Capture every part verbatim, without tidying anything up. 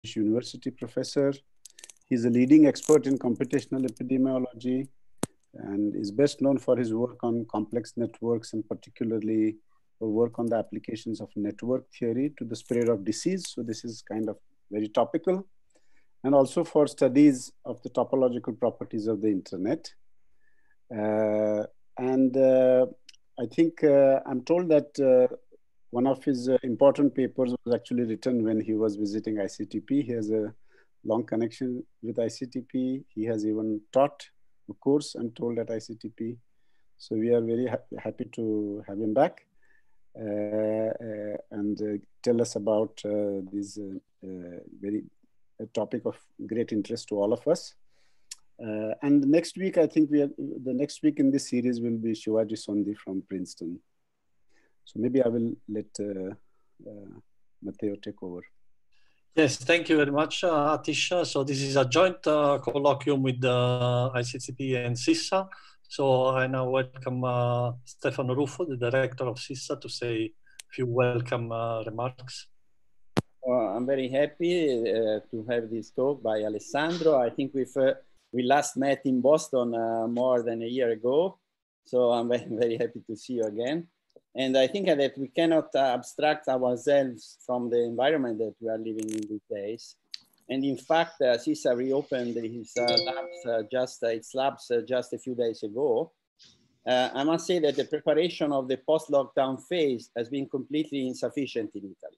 University professor. He's a leading expert in computational epidemiology and is best known for his work on complex networks and particularly for work on the applications of network theory to the spread of disease. So this is kind of very topical. And also for studies of the topological properties of the internet. Uh, and uh, I think uh, I'm told that uh, one of his uh, important papers was actually written when he was visiting I C T P. He has a long connection with I C T P. He has even taught a course, I'm told, at I C T P. So we are very ha happy to have him back uh, uh, and uh, tell us about uh, this uh, uh, very a topic of great interest to all of us. Uh, and next week, I think we are, the next week in this series will be Shivaji Sondhi from Princeton. So maybe I will let uh, uh, Matteo take over. Yes, thank you very much, uh, Atish. So this is a joint uh, colloquium with uh, I C T P and SISSA. So I now welcome uh, Stefano Ruffo, the director of SISSA, to say a few welcome uh, remarks. Well, I'm very happy uh, to have this talk by Alessandro. I think we've, uh, we last met in Boston uh, more than a year ago. So I'm very, very happy to see you again. And I think that we cannot uh, abstract ourselves from the environment that we are living in these days. And in fact, uh, SISSA reopened his uh, labs, uh, just, uh, its labs uh, just a few days ago. Uh, I must say that the preparation of the post-lockdown phase has been completely insufficient in Italy.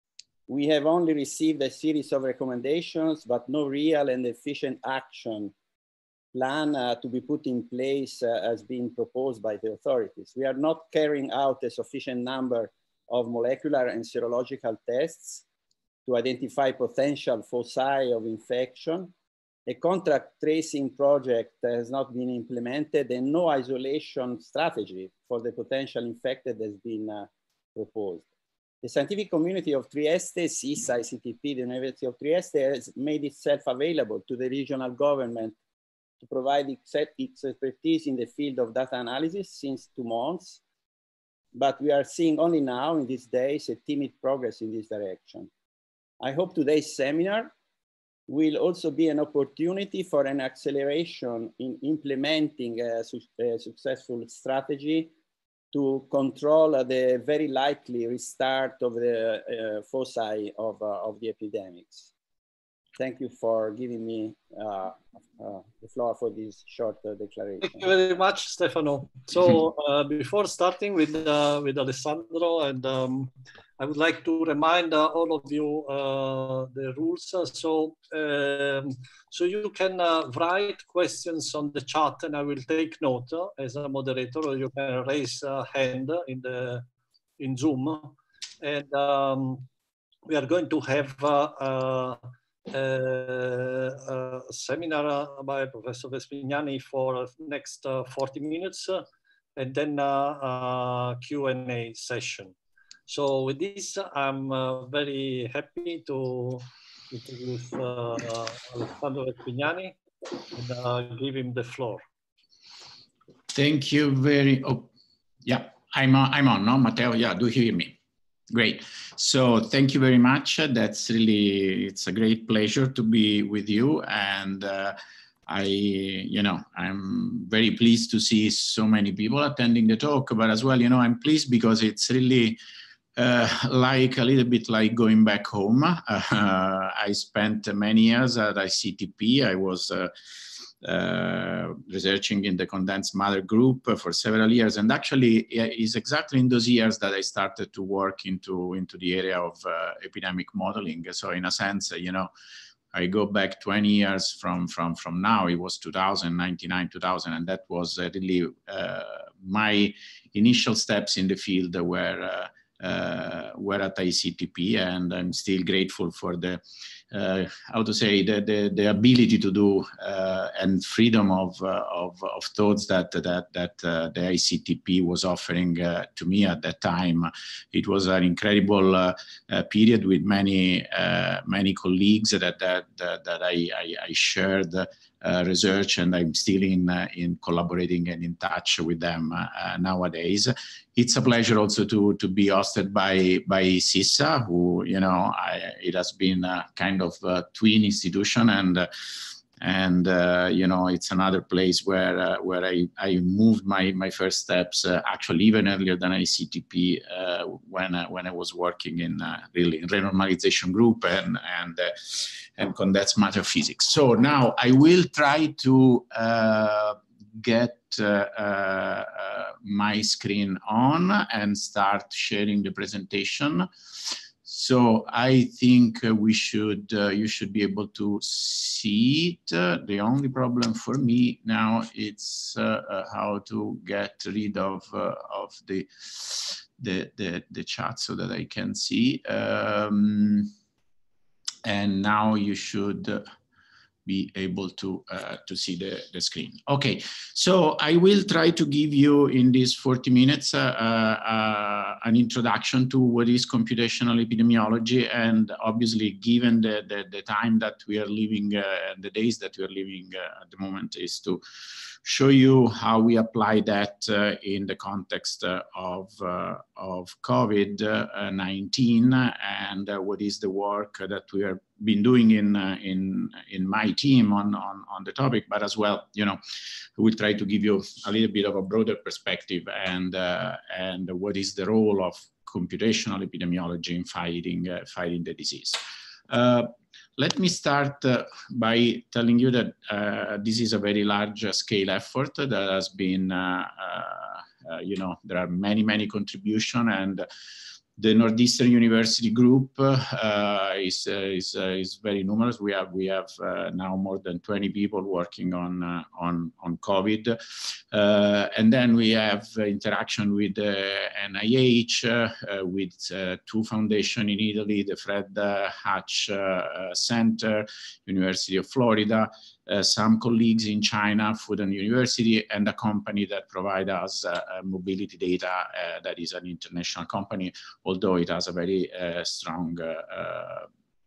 We have only received a series of recommendations, but no real and efficient action plan uh, to be put in place uh, as being proposed by the authorities. We are not carrying out a sufficient number of molecular and serological tests to identify potential foci of infection. A contract tracing project has not been implemented and no isolation strategy for the potential infected has been uh, proposed. The scientific community of Trieste, SISSA, I C T P, the University of Trieste, has made itself available to the regional government to provide its expertise in the field of data analysis since two months. But we are seeing only now, in these days, a timid progress in this direction. I hope today's seminar will also be an opportunity for an acceleration in implementing a, su a successful strategy to control uh, the very likely restart of the uh, foci of, uh, of the epidemics. Thank you for giving me uh, uh, the floor for this short uh, declaration. Thank you very much, Stefano. So uh, before starting with, uh, with Alessandro, and um, I would like to remind uh, all of you uh, the rules. So, um, so you can uh, write questions on the chat and I will take note uh, as a moderator, or you can raise a hand in, the, in Zoom. And um, we are going to have uh, uh, Uh, uh, seminar by Professor Vespignani for next uh, forty minutes uh, and then uh, uh, Q and A session. So with this, I'm uh, very happy to introduce uh, uh, Alessandro Vespignani and uh, give him the floor. Thank you very, oh, yeah, I'm, uh, I'm on, no, Matteo? Yeah, do you hear me? Great. So thank you very much. That's really, it's a great pleasure to be with you. And uh, I, you know, I'm very pleased to see so many people attending the talk, but as well, you know, I'm pleased because it's really uh, like a little bit like going back home. Uh, I spent many years at I C T P. I was uh, Uh, researching in the condensed matter group uh, for several years, and actually it's exactly in those years that I started to work into into the area of uh, epidemic modeling. So in a sense, uh, you know, I go back twenty years from from from now. It was two thousand, ninety-nine, two thousand, and that was uh, really uh, my initial steps in the field were uh, uh, were at I C T P, and I'm still grateful for the Uh, how to say the, the the ability to do uh, and freedom of uh, of, of thoughts that that that uh, the I C T P was offering uh, to me at that time. It was an incredible uh, uh, period with many uh, many colleagues that that that, that I, I, I shared uh, research, and I'm still in uh, in collaborating and in touch with them uh, nowadays. It's a pleasure also to to be hosted by by SISSA, who, you know, I, it has been a kind of a twin institution, and uh, and uh, you know, it's another place where uh, where I, I moved my my first steps uh, actually even earlier than I C T P uh, when uh, when I was working in uh, really in renormalization group and and uh, and condensed matter physics. So now I will try to uh, get uh, uh, uh, my screen on and start sharing the presentation. So I think uh, we should, uh, you should be able to see it. Uh, the only problem for me now is uh, uh, how to get rid of, uh, of the, the, the, the chat so that I can see. Um, and now you should uh, be able to uh, to see the, the screen. Okay, so I will try to give you in these forty minutes uh, uh, an introduction to what is computational epidemiology, and obviously given the, the, the time that we are living, uh, the days that we are living uh, at the moment, is to show you how we apply that uh, in the context uh, of, uh, of COVID nineteen and uh, what is the work that we have been doing in, uh, in, in my team on, on, on the topic, but as well, you know, we'll try to give you a little bit of a broader perspective and, uh, and what is the role of computational epidemiology in fighting, uh, fighting the disease. Uh, Let me start uh, by telling you that uh, this is a very large uh, scale effort that has been, uh, uh, uh, you know, there are many, many contributions, and the Northeastern University group uh, is, uh, is, uh, is very numerous. We have, we have uh, now more than twenty people working on, uh, on, on COVID. Uh, and then we have uh, interaction with uh, N I H, uh, uh, with uh, two foundations in Italy, the Fred uh, Hatch uh, Center, University of Florida, uh, some colleagues in China, Fudan University, and a company that provides us uh, mobility data uh, that is an international company, although it has a very uh, strong uh, uh,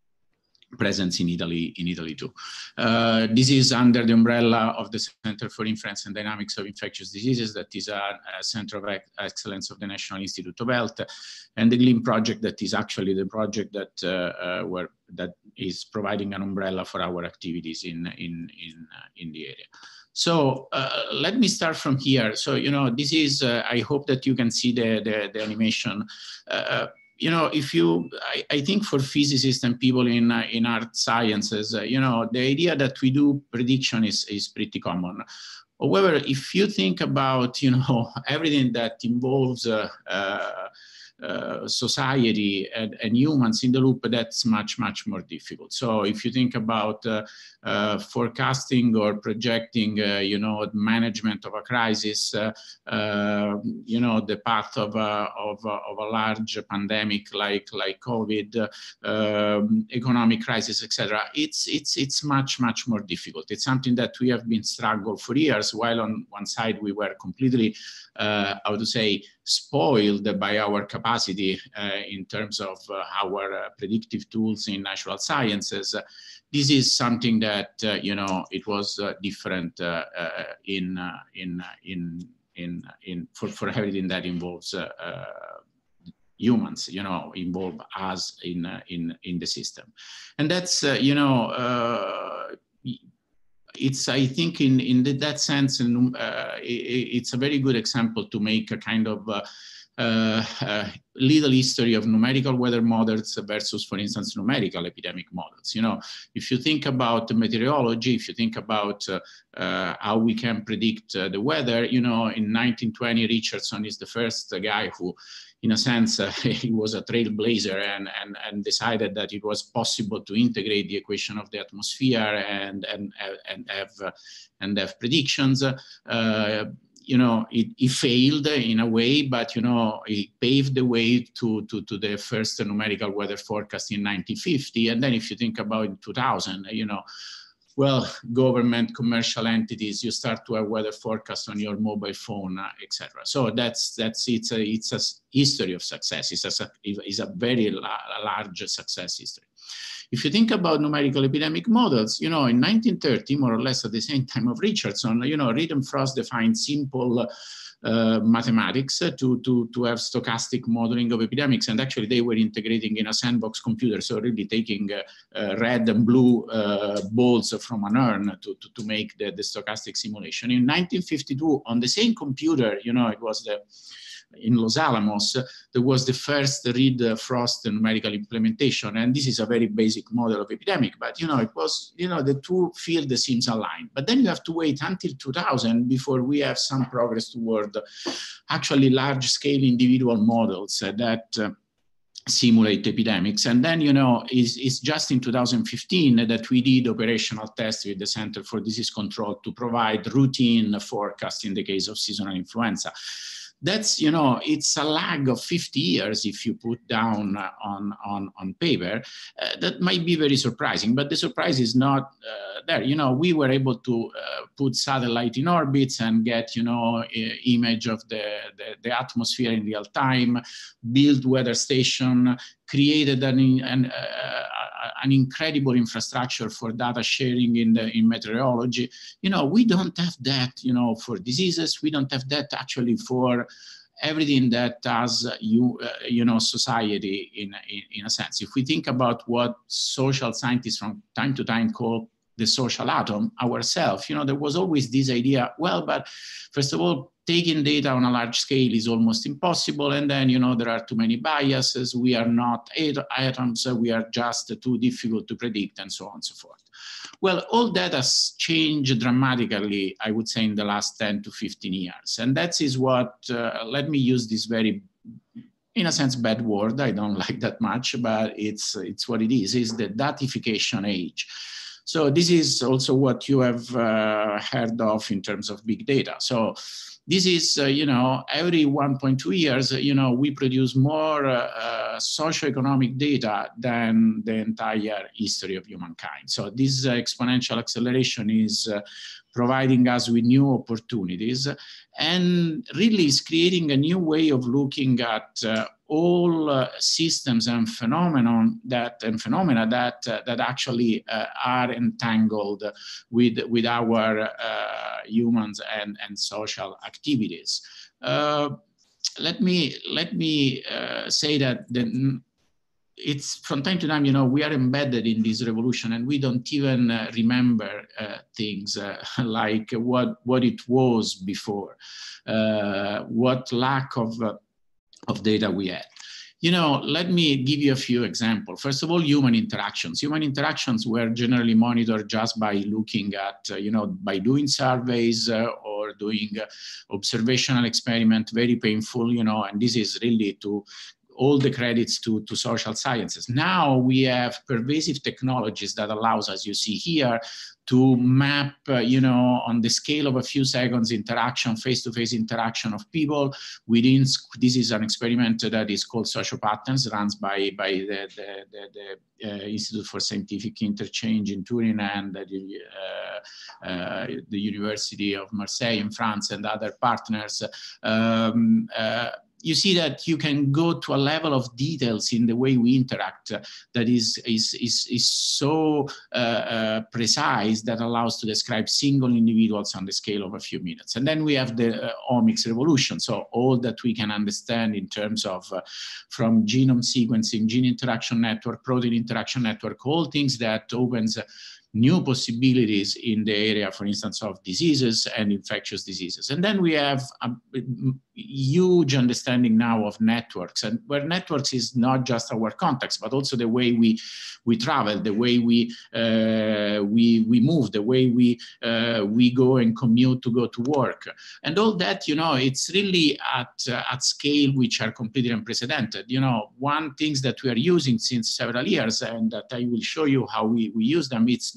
presence in Italy, in Italy too. Uh, this is under the umbrella of the Center for Inference and Dynamics of Infectious Diseases, that is a, a Center of Excellence of the National Institute of Health, and the GLIM project, that is actually the project that uh, uh, where that is providing an umbrella for our activities in in in uh, in the area. So uh, let me start from here. So, you know, this is, uh, I hope that you can see the, the, the animation. Uh, you know, if you, I, I think for physicists and people in, uh, in art sciences, uh, you know, the idea that we do prediction is, is pretty common. However, if you think about, you know, everything that involves uh, uh, Uh, society and, and humans in the loop, that's much, much more difficult. So if you think about uh, uh, forecasting or projecting, uh, you know, management of a crisis, uh, uh, you know, the path of a, of a, of a large pandemic like, like COVID, uh, economic crisis, et cetera, it's, it's, it's much, much more difficult. It's something that we have been struggling for years, while on one side we were completely, uh, how to say, spoiled by our capacity uh, in terms of uh, our uh, predictive tools in natural sciences. Uh, this is something that, uh, you know, it was uh, different uh, uh, in, uh, in, in, in, in, for, for everything that involves uh, uh, humans, you know, involve us in, uh, in, in the system. And that's, uh, you know, uh, it's, I think, in, in the, that sense, and uh, it, it's a very good example to make a kind of uh, uh, uh, little history of numerical weather models versus, for instance, numerical epidemic models. You know, if you think about meteorology, if you think about uh, uh, how we can predict uh, the weather, you know, in nineteen twenty, Richardson is the first guy who, in a sense, uh, he was a trailblazer and, and, and decided that it was possible to integrate the equation of the atmosphere and, and, and, have, uh, and have predictions. Uh, you know, it, it failed in a way, but, you know, it paved the way to, to, to the first numerical weather forecast in nineteen fifty. And then if you think about in two thousand, you know, well, government, commercial entities, you start to have weather forecasts on your mobile phone, uh, et cetera. So that's that's it's a it's a history of success. It's a it's a very la large success history. If you think about numerical epidemic models, you know, in nineteen thirty, more or less at the same time of Richardson, you know, Reed and Frost defined simple uh, mathematics to, to, to have stochastic modeling of epidemics. And actually they were integrating in a sandbox computer. So really taking uh, uh, red and blue uh, balls from an urn to, to, to make the, the stochastic simulation. In nineteen fifty-two, on the same computer, you know, it was the in Los Alamos, uh, there was the first Reed-Frost numerical implementation. And this is a very basic model of epidemic, but, you know, it was, you know, the two field seems aligned. But then you have to wait until two thousand before we have some progress toward actually large-scale individual models uh, that uh, simulate epidemics. And then, you know, it's, it's just in two thousand fifteen that we did operational tests with the Center for Disease Control to provide routine forecast in the case of seasonal influenza. That's, you know, it's a lag of fifty years if you put down uh, on, on, on paper. Uh, that might be very surprising, but the surprise is not uh, there. You know, we were able to uh, put satellite in orbits and get, you know, image of the, the, the atmosphere in real time, build weather station, created an, an, uh, an incredible infrastructure for data sharing in, the, in meteorology. You know, we don't have that, you know, for diseases. We don't have that actually for everything that has, uh, you, uh, you know, society in, in, in a sense. If we think about what social scientists from time to time call the social atom, ourselves, you know, there was always this idea, well, but first of all, taking data on a large scale is almost impossible. And then, you know, there are too many biases. We are not atoms. We are just too difficult to predict and so on and so forth. Well, all that has changed dramatically, I would say, in the last ten to fifteen years. And that is what, uh, let me use this very, in a sense, bad word. I don't like that much, but it's, it's what it is, is the datification age. So this is also what you have uh, heard of in terms of big data. So this is, uh, you know, every one point two years, you know, we produce more uh, uh, socioeconomic data than the entire history of humankind. So this uh, exponential acceleration is uh, providing us with new opportunities and really is creating a new way of looking at uh, all uh, systems and phenomenon that and phenomena that uh, that actually uh, are entangled with with our uh, humans and and social activities. Uh, let me let me uh, say that the, it's from time to time, you know, we are embedded in this revolution and we don't even uh, remember uh, things uh, like what what it was before, uh, what lack of uh, of data we had. You know, let me give you a few examples. First of all, human interactions. Human interactions were generally monitored just by looking at, uh, you know, by doing surveys uh, or doing uh, observational experiment, very painful, you know, and this is really to all the credits to, to social sciences. Now we have pervasive technologies that allows, as you see here, to map, uh, you know, on the scale of a few seconds interaction, face-to-face interaction of people within, this is an experiment that is called Social Patterns, runs by, by the, the, the, the uh, Institute for Scientific Interchange in Turin and the, uh, uh, the University of Marseille in France and other partners. Um, uh, You see that you can go to a level of details in the way we interact uh, that is, is, is, is so uh, uh, precise that allows to describe single individuals on the scale of a few minutes. And then we have the uh, omics revolution. So all that we can understand in terms of uh, from genome sequencing, gene interaction network, protein interaction network, all things that opens uh, new possibilities in the area, for instance, of diseases and infectious diseases. And then we have a huge understanding now of networks, and where networks is not just our context, but also the way we we travel, the way we uh, we we move, the way we uh, we go and commute to go to work, and all that. You know, it's really at uh, at scale which are completely unprecedented. You know, one things that we are using since several years, and that I will show you how we we use them. It's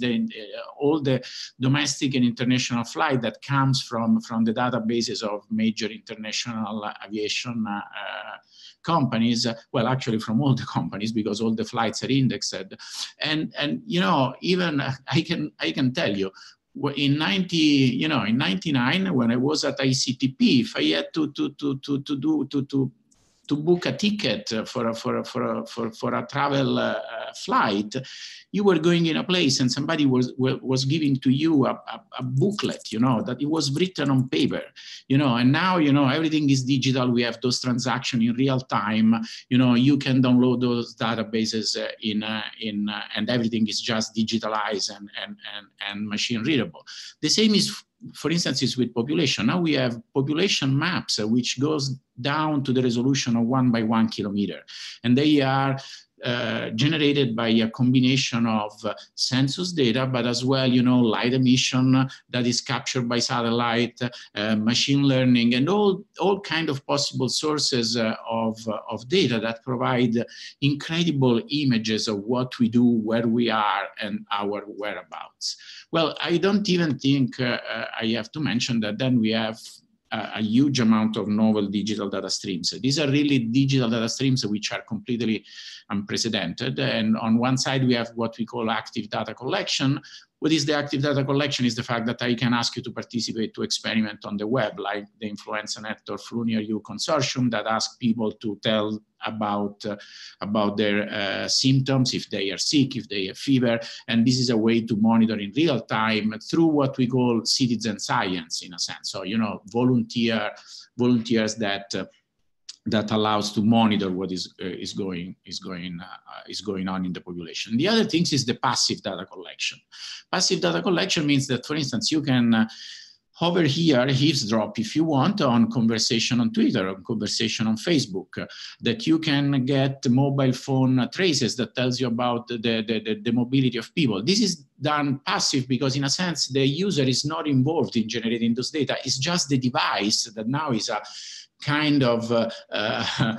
the, uh, all the domestic and international flight that comes from, from the databases of major international aviation uh, uh, companies, uh, well, actually from all the companies, because all the flights are indexed. And, and you know, even uh, I can, I can tell you, in ninety, you know, in ninety-nine, when I was at I C T P, if I had to, to, to, to, to do, to, to, to book a ticket for a, for a, for a, for, for a travel uh, flight, you were going in a place and somebody was, was giving to you a, a, a booklet, you know, that it was written on paper, you know, and now, you know, everything is digital. We have those transactions in real time. You know, you can download those databases uh, in, uh, in uh, and everything is just digitalized and, and, and, and machine readable. The same is, for instance, is with population. Now we have population maps, uh, which goes down to the resolution of one by one kilometer. And they are uh, generated by a combination of uh, census data, but as well, you know, light emission that is captured by satellite, uh, machine learning, and all, all kind of possible sources uh, of, uh, of data that provide incredible images of what we do, where we are, and our whereabouts. Well, I don't even think uh, uh, I have to mention that then we have a, a huge amount of novel digital data streams. These are really digital data streams which are completely unprecedented. And on one side, we have what we call active data collection. What is the active data collection is the fact that I can ask you to participate to experiment on the web, like the InfluenzaNet or Flu Near You consortium that ask people to tell about, uh, about their uh, symptoms, if they are sick, if they have fever. And this is a way to monitor in real time through what we call citizen science, in a sense. So, you know, volunteer, volunteers that uh, that allows to monitor what is uh, is going is going uh, is going on in the population. The other things is the passive data collection. Passive data collection means that, for instance, you can uh, over here eavesdrop if you want on conversation on Twitter, on conversation on Facebook, uh, that you can get mobile phone traces that tells you about the, the, the, the mobility of people. This is done passive because, in a sense, the user is not involved in generating those data. It's just the device that now is a kind of uh, uh,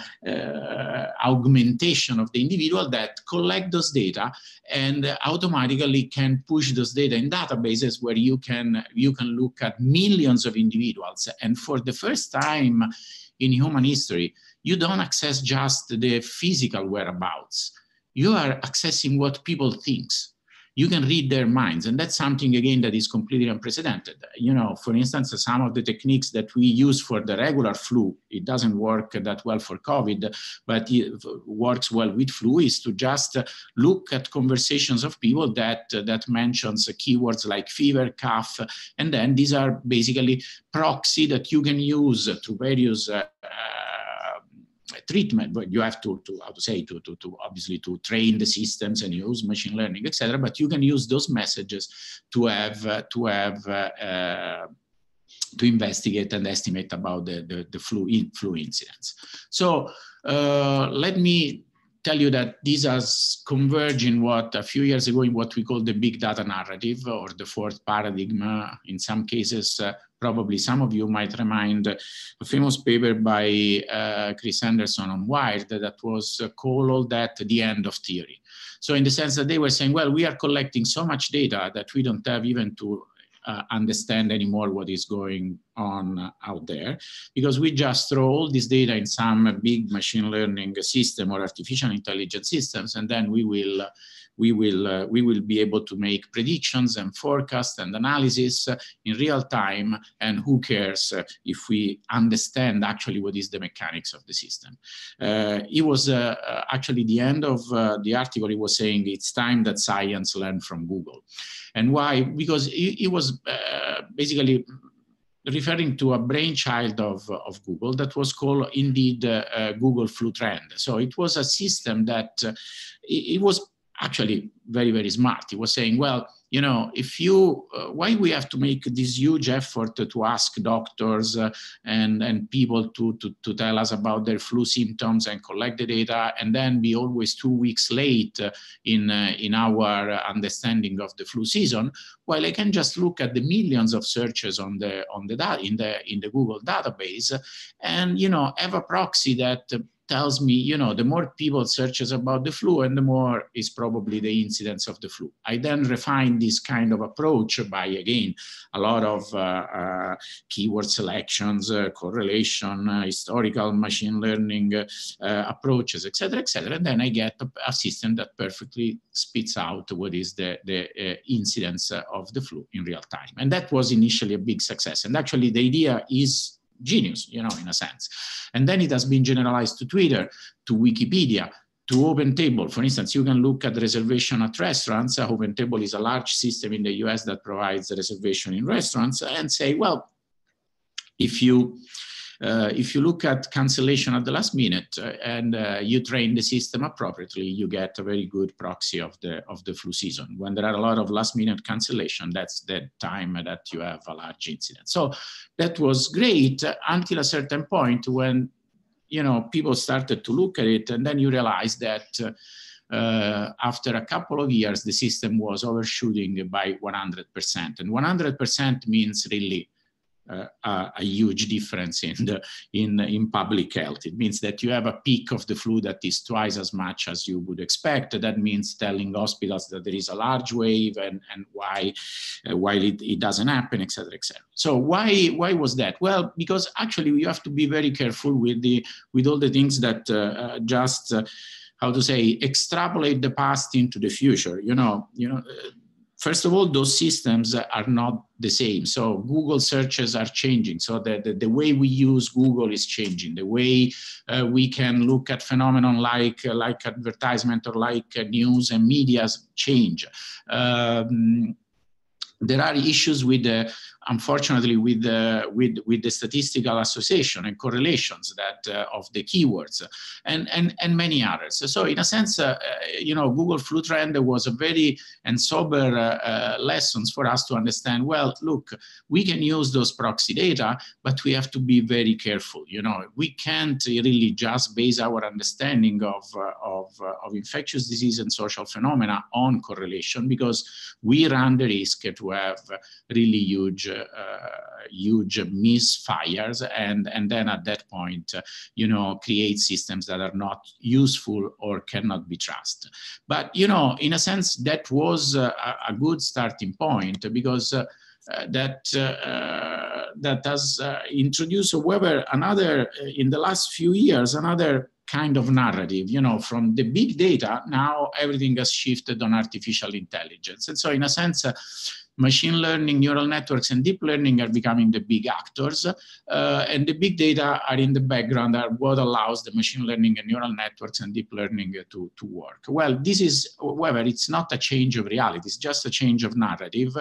uh, augmentation of the individual that collect those data and automatically can push those data in databases where you can, you can look at millions of individuals. And for the first time in human history, you don't access just the physical whereabouts. You are accessing what people think. You can read their minds. And that's something, again, that is completely unprecedented. You know, for instance, some of the techniques that we use for the regular flu, it doesn't work that well for COVID, but it works well with flu, is to just look at conversations of people that, that mentions keywords like fever, cough, and then these are basically proxy that you can use through various uh, treatment, but you have to, to how to say, to, to, to obviously to train the systems and use machine learning, et cetera. But you can use those messages to have, uh, to have, uh, uh, to investigate and estimate about the, the, the flu, in, flu incidence. So uh, let me tell you that these are converging what a few years ago in what we call the big data narrative or the fourth paradigm. In some cases, uh, probably some of you might remind a famous paper by uh, Chris Anderson on Wired that was uh, called that the end of theory. So in the sense that they were saying, well, we are collecting so much data that we don't have even to Uh, understand anymore what is going on uh, out there, because we just throw all this data in some uh, big machine learning system or artificial intelligence systems, and then we will uh, we will uh, we will be able to make predictions and forecasts and analysis uh, in real time. And who cares uh, if we understand actually what is the mechanics of the system? Uh, it was uh, actually the end of uh, the article. It was saying it's time that science learned from Google. And why? Because it, it was uh, basically referring to a brainchild of, of Google that was called indeed uh, uh, Google Flu Trend. So it was a system that uh, it, it was actually very, very smart. It was saying, well, you know, if you, uh, why we have to make this huge effort to ask doctors uh, and, and people to, to, to tell us about their flu symptoms and collect the data and then be always two weeks late uh, in, uh, in our understanding of the flu season? Well, I can just look at the millions of searches on the, on the, in the, in the Google database and, you know, have a proxy that uh, tells me, you know, the more people searches about the flu and the more is probably the incidence of the flu. I then refine this kind of approach by, again, a lot of uh, uh, keyword selections, uh, correlation, uh, historical machine learning uh, uh, approaches, et cetera, et cetera. And then I get a, a system that perfectly spits out what is the, the uh, incidence of the flu in real time. And that was initially a big success. And actually the idea is genius, you know, in a sense. And then it has been generalized to Twitter, to Wikipedia, to OpenTable. For instance, you can look at reservation at restaurants. Uh, OpenTable is a large system in the U S that provides reservation in restaurants, and say, well, if you Uh, if you look at cancellation at the last minute uh, and uh, you train the system appropriately, you get a very good proxy of the of the flu season. When there are a lot of last minute cancellation, that's the time that you have a large incident. So that was great uh, until a certain point when, you know, people started to look at it, and then you realize that uh, uh, after a couple of years, the system was overshooting by one hundred percent. And one hundred percent means really Uh, a, a huge difference in the in in public health. It means that you have a peak of the flu that is twice as much as you would expect. That means telling hospitals that there is a large wave and and why uh, why it, it doesn't happen, et cetera, et cetera. So why why was that? Well, because actually you have to be very careful with the with all the things that uh, uh, just uh, how to say extrapolate the past into the future. You know, you know. Uh, First of all, those systems are not the same. So Google searches are changing. So the, the, the way we use Google is changing. The way uh, we can look at phenomenon like, uh, like advertisement or like uh, news and media change. Um, there are issues with the, unfortunately, with the, with, with the statistical association and correlations that uh, of the keywords and, and, and many others. So in a sense, uh, you know, Google Flu Trend was a very and sober uh, uh, lessons for us to understand, well, look, we can use those proxy data, but we have to be very careful. You know, we can't really just base our understanding of, uh, of, uh, of infectious disease and social phenomena on correlation, because we run the risk to have really huge Uh, huge misfires, and and then at that point uh, you know, create systems that are not useful or cannot be trusted. But you know, in a sense, that was uh, a good starting point, because uh, uh, that uh, that has uh, introduced, however, another uh, in the last few years, another kind of narrative. You know, from the big data, now everything has shifted on artificial intelligence, and so in a sense uh, machine learning, neural networks, and deep learning are becoming the big actors, uh, and the big data are in the background, are what allows the machine learning and neural networks and deep learning to, to work. Well, this is, however, it's not a change of reality, it's just a change of narrative.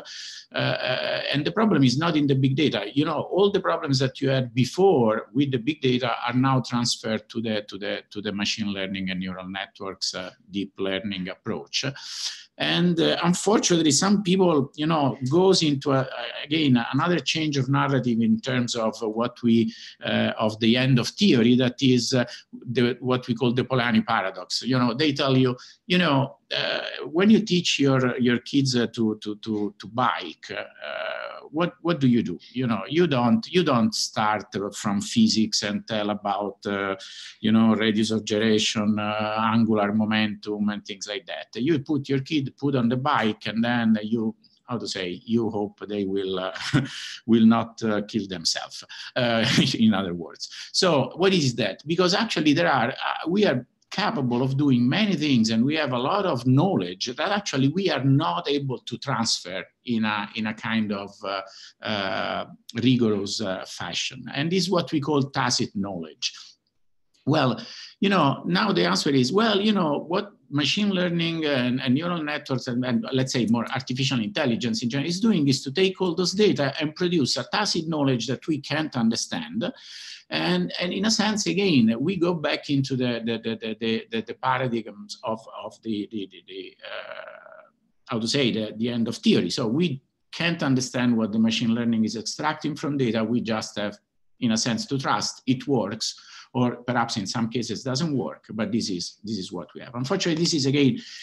Uh, and the problem is not in the big data. You know, all the problems that you had before with the big data are now transferred to the, to the, to the machine learning and neural networks, uh, deep learning approach. And uh, unfortunately, some people, you know, goes into, a, again, another change of narrative in terms of what we, uh, of the end of theory, that is uh, the, what we call the Polanyi paradox. You know, they tell you, you know, uh, when you teach your, your kids uh, to, to, to, to bike, uh, what, what do you do? You know, you don't, you don't start from physics and tell about, uh, you know, radius of gyration, uh, angular momentum and things like that. You put your kid, put on the bike, and then you, how to say, you hope they will uh, will not uh, kill themselves, uh, in other words. So what is that? Because actually there are, uh, we are capable of doing many things, and we have a lot of knowledge that actually we are not able to transfer in a, in a kind of uh, uh, rigorous uh, fashion. And this is what we call tacit knowledge. Well, you know, now the answer is, well, you know, what machine learning and, and neural networks and, and let's say more artificial intelligence in general is doing is to take all those data and produce a tacit knowledge that we can't understand. And, and in a sense, again, we go back into the, the, the, the, the, the paradigms of, of the, the, the, the uh, how to say, the, the end of theory. So we can't understand what the machine learning is extracting from data. We just have, in a sense, to trust it works, or perhaps in some cases doesn't work, but this is, this is what we have. Unfortunately, this is, again,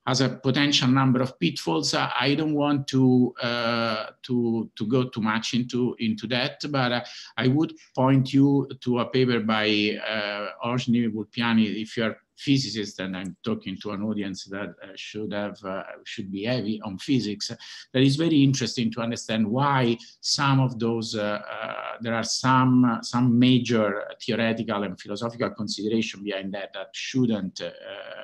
has a potential number of pitfalls. Uh, I don't want to, uh, to, to go too much into, into that, but uh, I would point you to a paper by uh, Orsni Vulpiani. If you're physicist, and I'm talking to an audience that uh, should have uh, should be heavy on physics, that is very interesting to understand why some of those uh, uh, there are some some major theoretical and philosophical consideration behind that that shouldn't uh,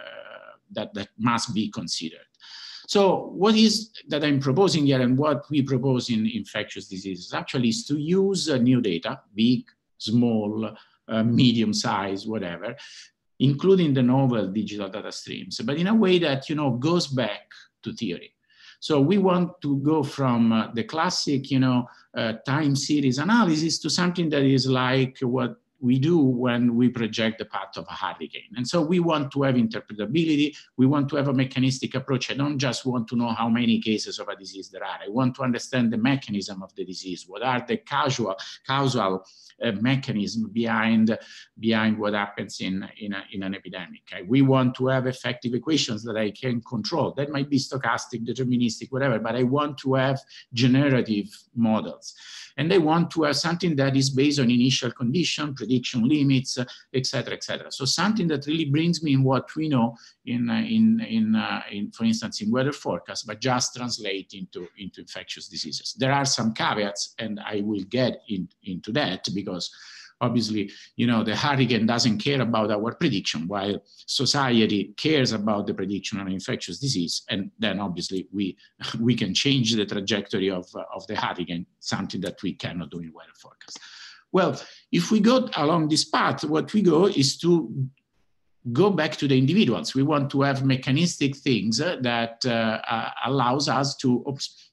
that that must be considered. So what is that I'm proposing here, and what we propose in infectious diseases actually is to use uh, new data, big, small, uh, medium size, whatever, including the novel digital data streams, but in a way that, you know, goes back to theory. So we want to go from uh, the classic, you know, uh, time series analysis to something that is like what we do when we project the path of a hurricane. And so we want to have interpretability. We want to have a mechanistic approach. I don't just want to know how many cases of a disease there are. I want to understand the mechanism of the disease. What are the causal, causal uh, mechanism behind, behind what happens in, in, a, in an epidemic. Okay? We want to have effective equations that I can control. That might be stochastic, deterministic, whatever, but I want to have generative models. And they want to have something that is based on initial condition, prediction limits, uh, et cetera, et cetera. So something that really brings me in what we know in, uh, in, in, uh, in, for instance, in weather forecast, but just translate into, into infectious diseases. There are some caveats, and I will get in, into that because obviously, you know, the hurricane doesn't care about our prediction, while society cares about the prediction of infectious disease. And then obviously we, we can change the trajectory of, uh, of the hurricane, something that we cannot do in weather forecast. Well, if we go along this path, what we go is to go back to the individuals. We want to have mechanistic things uh, that uh, uh, allows us to, oops,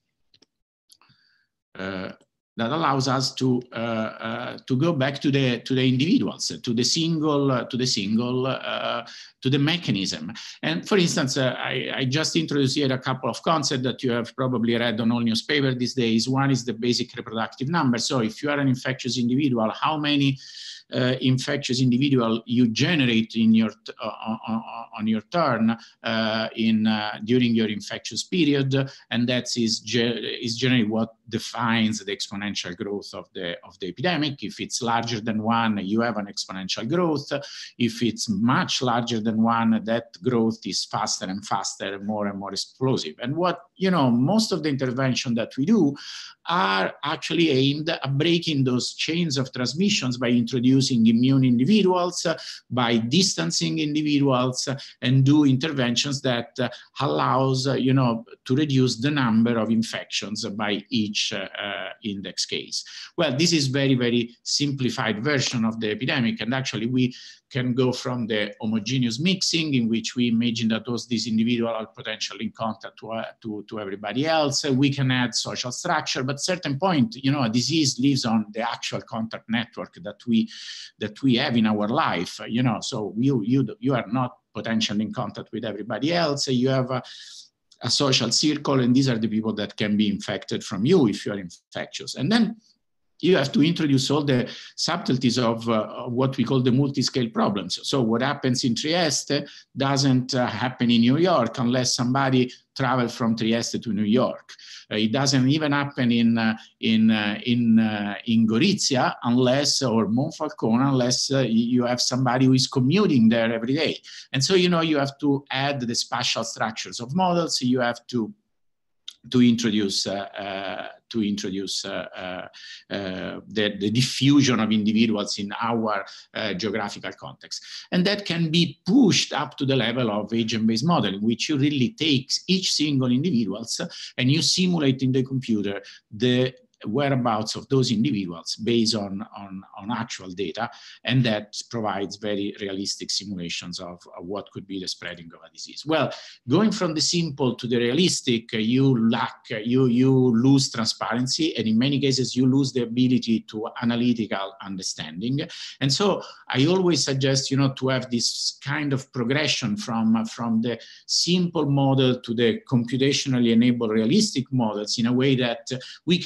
uh, that allows us to uh, uh, to go back to the to the individuals, to the single, uh, to the single, uh, to the mechanism. And for instance, uh, I, I just introduced here a couple of concepts that you have probably read on all newspapers these days. One is the basic reproductive number. So if you are an infectious individual, how many Uh, infectious individual you generate in your uh, on, on your turn uh, in uh, during your infectious period, and that is ge is generally what defines the exponential growth of the of the epidemic. If it's larger than one, you have an exponential growth. If it's much larger than one, that growth is faster and faster, more and more explosive. And what, you know, most of the intervention that we do are actually aimed at breaking those chains of transmissions by introducing immune individuals, uh, by distancing individuals, uh, and do interventions that uh, allows, uh, you know, to reduce the number of infections by each uh, uh, index case. Well, this is very, very simplified version of the epidemic, and actually we can go from the homogeneous mixing, in which we imagine that those these individuals are potentially in contact to, uh, to, to everybody else. Uh, we can add social structure, but at a certain point, you know, a disease lives on the actual contact network that we that we have in our life. Uh, you know, so you you you are not potentially in contact with everybody else. Uh, you have a, a social circle, and these are the people that can be infected from you if you are infectious. And then you have to introduce all the subtleties of, uh, of what we call the multiscale problems. So what happens in Trieste doesn't uh, happen in New York unless somebody travels from Trieste to New York. Uh, it doesn't even happen in uh, in uh, in uh, in Gorizia unless, or Monfalcone, unless uh, you have somebody who is commuting there every day. And so, you know, you have to add the spatial structures of models. You have to to introduce uh, uh, to introduce uh, uh, uh, the, the diffusion of individuals in our uh, geographical context. And that can be pushed up to the level of agent-based modeling, which you really take each single individuals and you simulate in the computer the whereabouts of those individuals based on, on, on actual data, and that provides very realistic simulations of, of what could be the spreading of a disease. Well, going from the simple to the realistic, uh, you lack, uh, you, you lose transparency, and in many cases you lose the ability to analytical understanding. And so I always suggest, you know, to have this kind of progression from, uh, from the simple model to the computationally enabled realistic models in a way that uh, we can control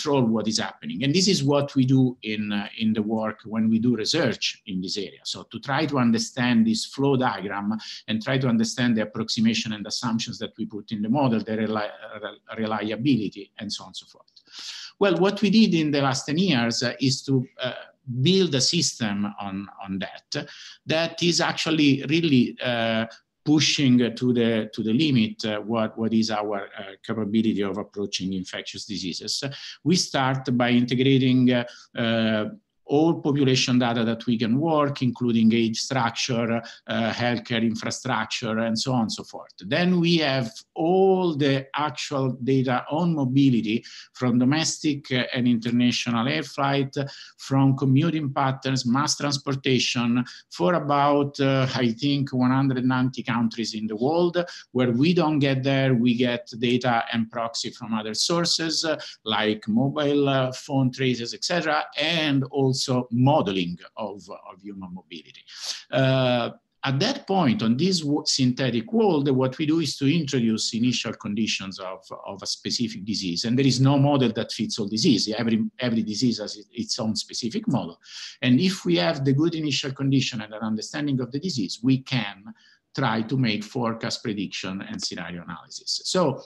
control what is happening. And this is what we do in, uh, in the work when we do research in this area. So to try to understand this flow diagram and try to understand the approximation and assumptions that we put in the model, the reli reliability, and so on and so forth. Well, what we did in the last ten years uh, is to uh, build a system on, on that, that is actually really uh, pushing to the to the limit uh, what what is our uh, capability of approaching infectious diseases. We start by integrating uh, uh, all population data that we can work, including age structure, uh, healthcare infrastructure, and so on and so forth. Then we have all the actual data on mobility from domestic and international air flight, from commuting patterns, mass transportation, for about, uh, I think, one hundred ninety countries in the world. Where we don't get there, we get data and proxy from other sources, uh, like mobile uh, phone traces, et cetera, and also Also modeling of, of human mobility. Uh, at that point, on this synthetic world, what we do is to introduce initial conditions of, of a specific disease. And there is no model that fits all disease. Every, every disease has its own specific model. And if we have the good initial condition and an understanding of the disease, we can try to make forecast prediction and scenario analysis. So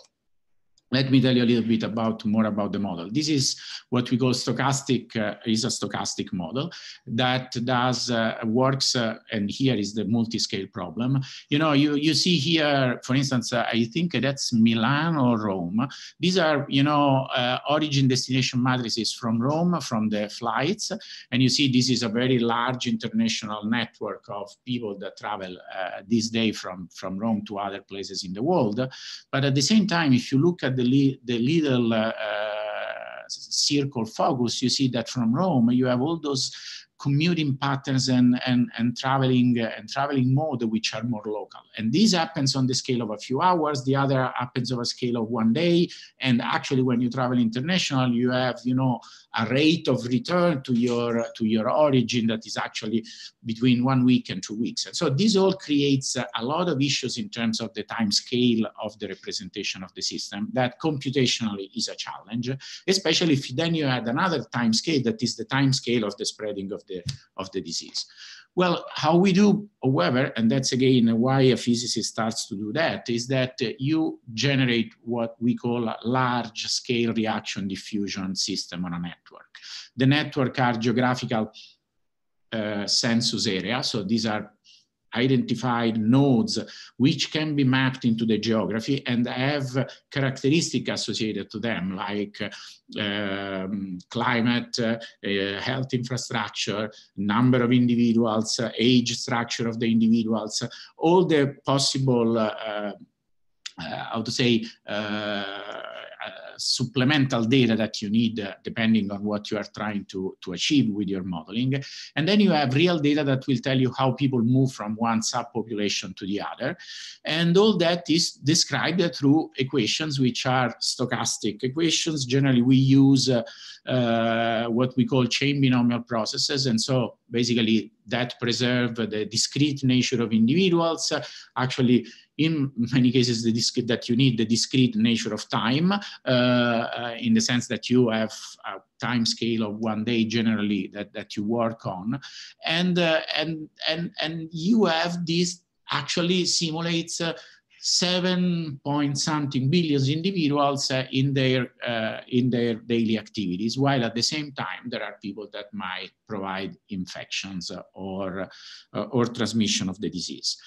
let me tell you a little bit about more about the model. This is what we call stochastic, uh, is a stochastic model that does, uh, works, uh, and here is the multiscale problem. You know, you, you see here, for instance, uh, I think that's Milan or Rome. These are, you know, uh, origin destination matrices from Rome, from the flights. And you see this is a very large international network of people that travel uh, this day from, from Rome to other places in the world. But at the same time, if you look at the the little uh, uh, circle focus, you see that from Rome, you have all those commuting patterns and, and, and traveling uh, and traveling mode, which are more local. And this happens on the scale of a few hours. The other happens on a scale of one day. And actually, when you travel international, you have, you know, a rate of return to your, to your origin that is actually between one week and two weeks. And so this all creates a, a lot of issues in terms of the time scale of the representation of the system that computationally is a challenge, especially if then you add another time scale that is the time scale of the spreading of the, of the disease. Well, how we do, however, and that's again why a physicist starts to do that, is that uh, you generate what we call a large scale reaction diffusion system on a network. The network are geographical uh, census area, so these are identified nodes which can be mapped into the geography and have characteristics associated to them, like um, climate, uh, uh, health infrastructure, number of individuals, uh, age structure of the individuals, all the possible, uh, uh, how to say, uh, Uh, supplemental data that you need uh, depending on what you are trying to, to achieve with your modeling. And then you have real data that will tell you how people move from one subpopulation to the other. And all that is described uh, through equations, which are stochastic equations. Generally, we use uh, uh, what we call chain binomial processes. And so basically that preserve the discrete nature of individuals. Uh, actually, in many cases, the discrete that you need the discrete nature of time, uh, uh, in the sense that you have a time scale of one day generally that, that you work on, and uh, and and and you have this actually simulates uh, seven point something billion individuals uh, in their uh, in their daily activities, while at the same time there are people that might provide infections uh, or uh, or transmission of the disease.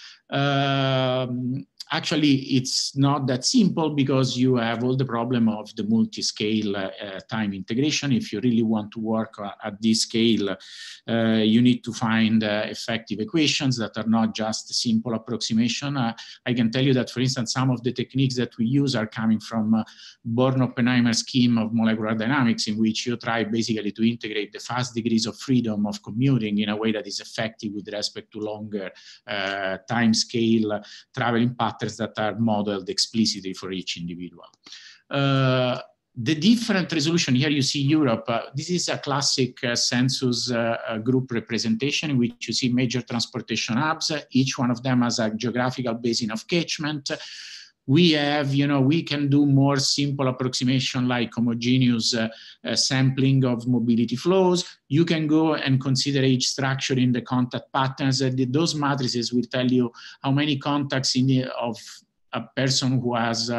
Um, actually, it's not that simple because you have all the problem of the multi-scale uh, uh, time integration. If you really want to work uh, at this scale, uh, you need to find uh, effective equations that are not just simple approximation. Uh, I can tell you that, for instance, some of the techniques that we use are coming from uh, Born-Oppenheimer scheme of molecular dynamics, in which you try basically to integrate the fast degrees of freedom of commuting in a way that is effective with respect to longer uh, time scale uh, traveling patterns that are modeled explicitly for each individual. Uh, the different resolution, here you see Europe. Uh, this is a classic uh, census uh, uh, group representation in which you see major transportation hubs. Each one of them has a geographical basin of catchment. We have, you know, we can do more simple approximation like homogeneous uh, uh, sampling of mobility flows. You can go and consider age structure in the contact patterns. Uh, those matrices will tell you how many contacts in the, of a person who has uh,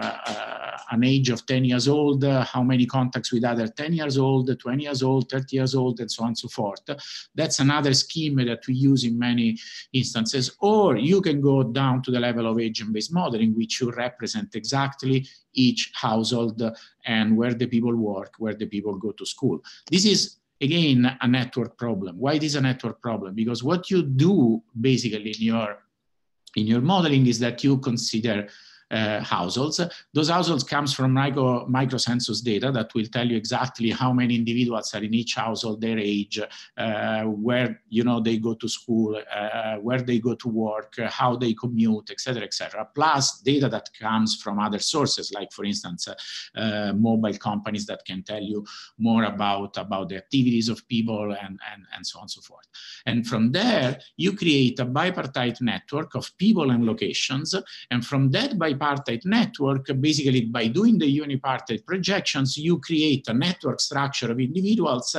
uh, an age of ten years old, uh, how many contacts with other ten years old, twenty years old, thirty years old, and so on and so forth. That's another scheme that we use in many instances. Or you can go down to the level of agent-based modeling, which you represent exactly each household and where the people work, where the people go to school. This is, again, a network problem. Why it is a network problem? Because what you do basically in your in your modeling is that you consider uh, households. Those households comes from micro, micro census data that will tell you exactly how many individuals are in each household, their age, uh, where, you know, they go to school, uh, where they go to work, uh, how they commute, et cetera, et cetera. Plus data that comes from other sources, like, for instance, uh, uh, mobile companies that can tell you more about, about the activities of people and, and, and so on and so forth. And from there, you create a bipartite network of people and locations. And from that bipartite network, basically by doing the unipartite projections, you create a network structure of individuals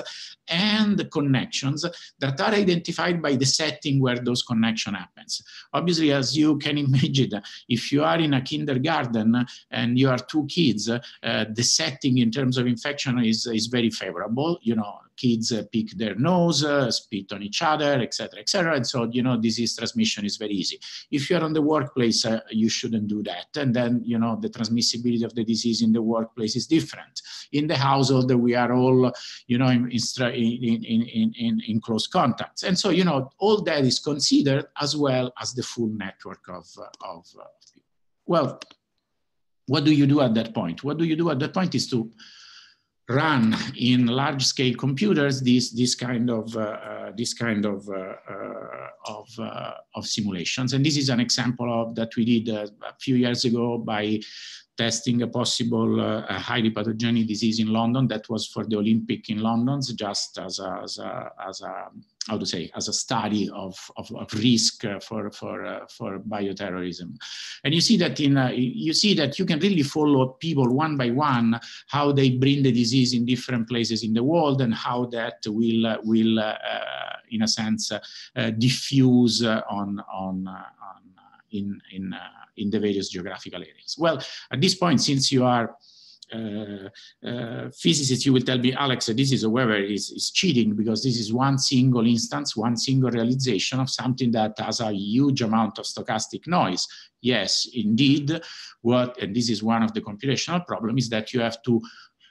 and connections that are identified by the setting where those connection happens. Obviously, as you can imagine, if you are in a kindergarten and you are two kids, uh, the setting in terms of infection is, is very favorable. You know, kids uh, pick their nose, uh, spit on each other, et cetera, et cetera. And so, you know, disease transmission is very easy. If you're on the workplace, uh, you shouldn't do that. And then, you know, the transmissibility of the disease in the workplace is different. In the household, we are all, you know, in, in, in, in, in, in close contacts. And so, you know, all that is considered as well as the full network of, uh, of uh, people. Well, what do you do at that point? What do you do at that point is to run in large-scale computers this this kind of uh, uh, this kind of uh, uh, of uh, of simulations, and this is an example of that we did uh, a few years ago by testing a possible uh, a highly pathogenic disease in London. That was for the Olympic in London, just as a, as a, as a how to say, as a study of, of, of risk uh, for, for, uh, for bioterrorism. And you see that in, uh, you see that you can really follow people one by one, how they bring the disease in different places in the world and how that will, uh, will uh, uh, in a sense, uh, uh, diffuse uh, on, on, uh, on uh, in, in, uh, in the various geographical areas. Well, at this point, since you are Uh, uh, physicists, you will tell me, Alex, this is however is, is cheating because this is one single instance, one single realization of something that has a huge amount of stochastic noise. Yes, indeed. What, and this is one of the computational problems, is that you have to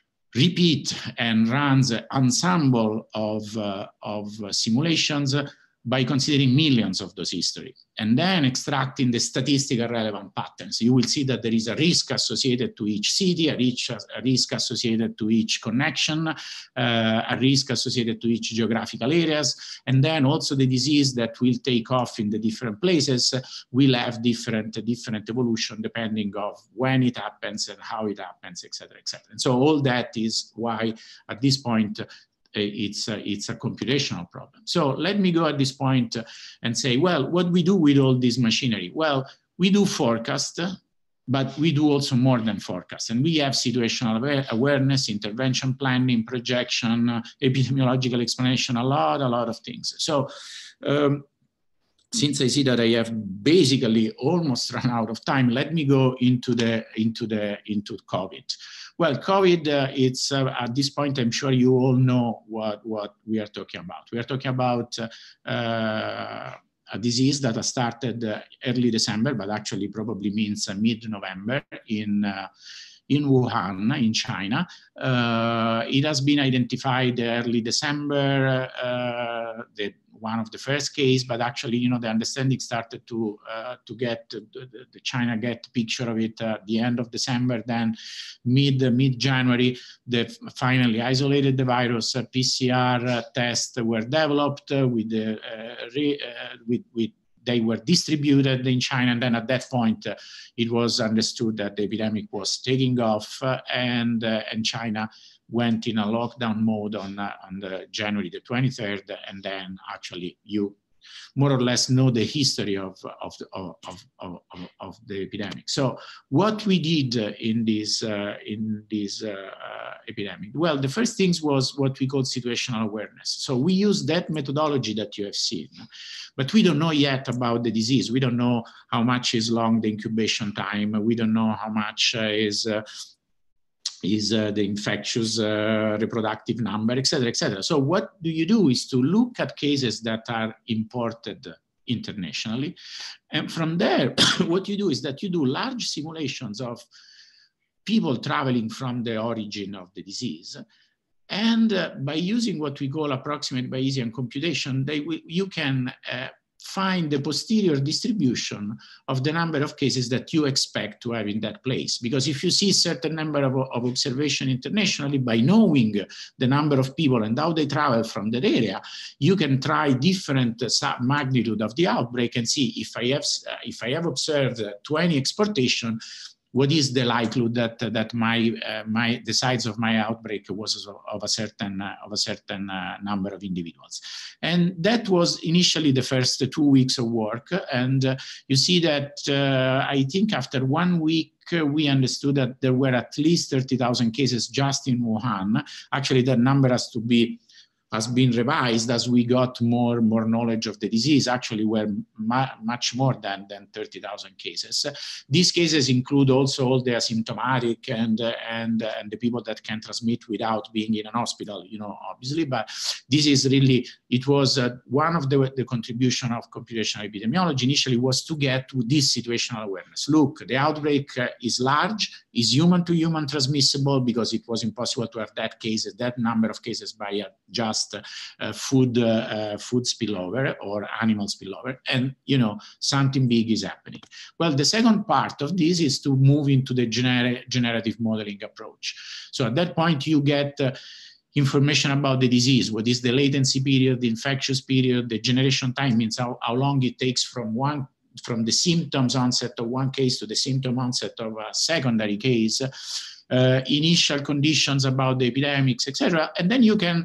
repeat and run the ensemble of, uh, of uh, simulations uh, by considering millions of those history and then extracting the statistical relevant patterns. You will see that there is a risk associated to each city, a, rich, a risk associated to each connection, uh, a risk associated to each geographical areas, and then also the disease that will take off in the different places will have different, different evolution depending of when it happens and how it happens, et cetera, et cetera. And so all that is why at this point, It's a, it's a computational problem. So let me go at this point and say, well, what we do with all this machinery? Well, we do forecast, but we do also more than forecast. And we have situational awareness, intervention planning, projection, epidemiological explanation, a lot, a lot of things. So um, since I see that I have basically almost run out of time, let me go into the, into the, into COVID. Well, COVID, uh, it's uh, at this point, I'm sure you all know what, what we are talking about. We are talking about uh, uh, a disease that has started uh, early December, but actually probably means uh, mid-November in, uh, in Wuhan, in China. Uh, it has been identified early December, uh, the, one of the first case, but actually, you know, the understanding started to uh, to get the, the China get picture of it at the end of December. Then mid mid January, they finally isolated the virus. Uh, P C R uh, tests were developed uh, with the uh, re, uh, with with. They were distributed in China, and then at that point, uh, it was understood that the epidemic was taking off, uh, and uh, and China went in a lockdown mode on uh, on the January the twenty-third, and then actually you more or less know the history of, of, the, of, of, of, of the epidemic. So what we did in this, uh, in this uh, uh, epidemic? Well, the first things was what we call situational awareness. So we use that methodology that you have seen, but we don't know yet about the disease. We don't know how much is long the incubation time. We don't know how much uh, is uh, is uh, the infectious uh, reproductive number, et cetera, et cetera. So what do you do is to look at cases that are imported internationally. And from there, what you do is that you do large simulations of people traveling from the origin of the disease. And uh, by using what we call approximate Bayesian computation, they you can uh, find the posterior distribution of the number of cases that you expect to have in that place. Because if you see a certain number of, of observation internationally, by knowing the number of people and how they travel from that area, you can try different uh, magnitude of the outbreak and see if I have, uh, if I have observed uh, twenty exportation, what is the likelihood that uh, that my uh, my the size of my outbreak was of a certain uh, of a certain uh, number of individuals, and that was initially the first two weeks of work. And uh, you see that uh, I think after one week uh, we understood that there were at least thirty thousand cases just in Wuhan. Actually, that number has to be has been revised as we got more, more knowledge of the disease. Actually, were mu much more than, than thirty thousand cases. These cases include also all the asymptomatic and, uh, and, uh, and the people that can transmit without being in an hospital, you know, obviously, but this is really, it was uh, one of the, the contribution of computational epidemiology initially was to get to this situational awareness. Look, the outbreak uh, is large, is human to human transmissible because it was impossible to have that cases, that number of cases by uh, just Uh, food, uh, uh, food spillover or animal spillover, and you know something big is happening. Well, the second part of this is to move into the gener generative modeling approach. So at that point, you get uh, information about the disease. What is the latency period, the infectious period, the generation time means how, how long it takes from one from the symptoms onset of one case to the symptom onset of a secondary case, uh, initial conditions about the epidemics, et cetera, and then you can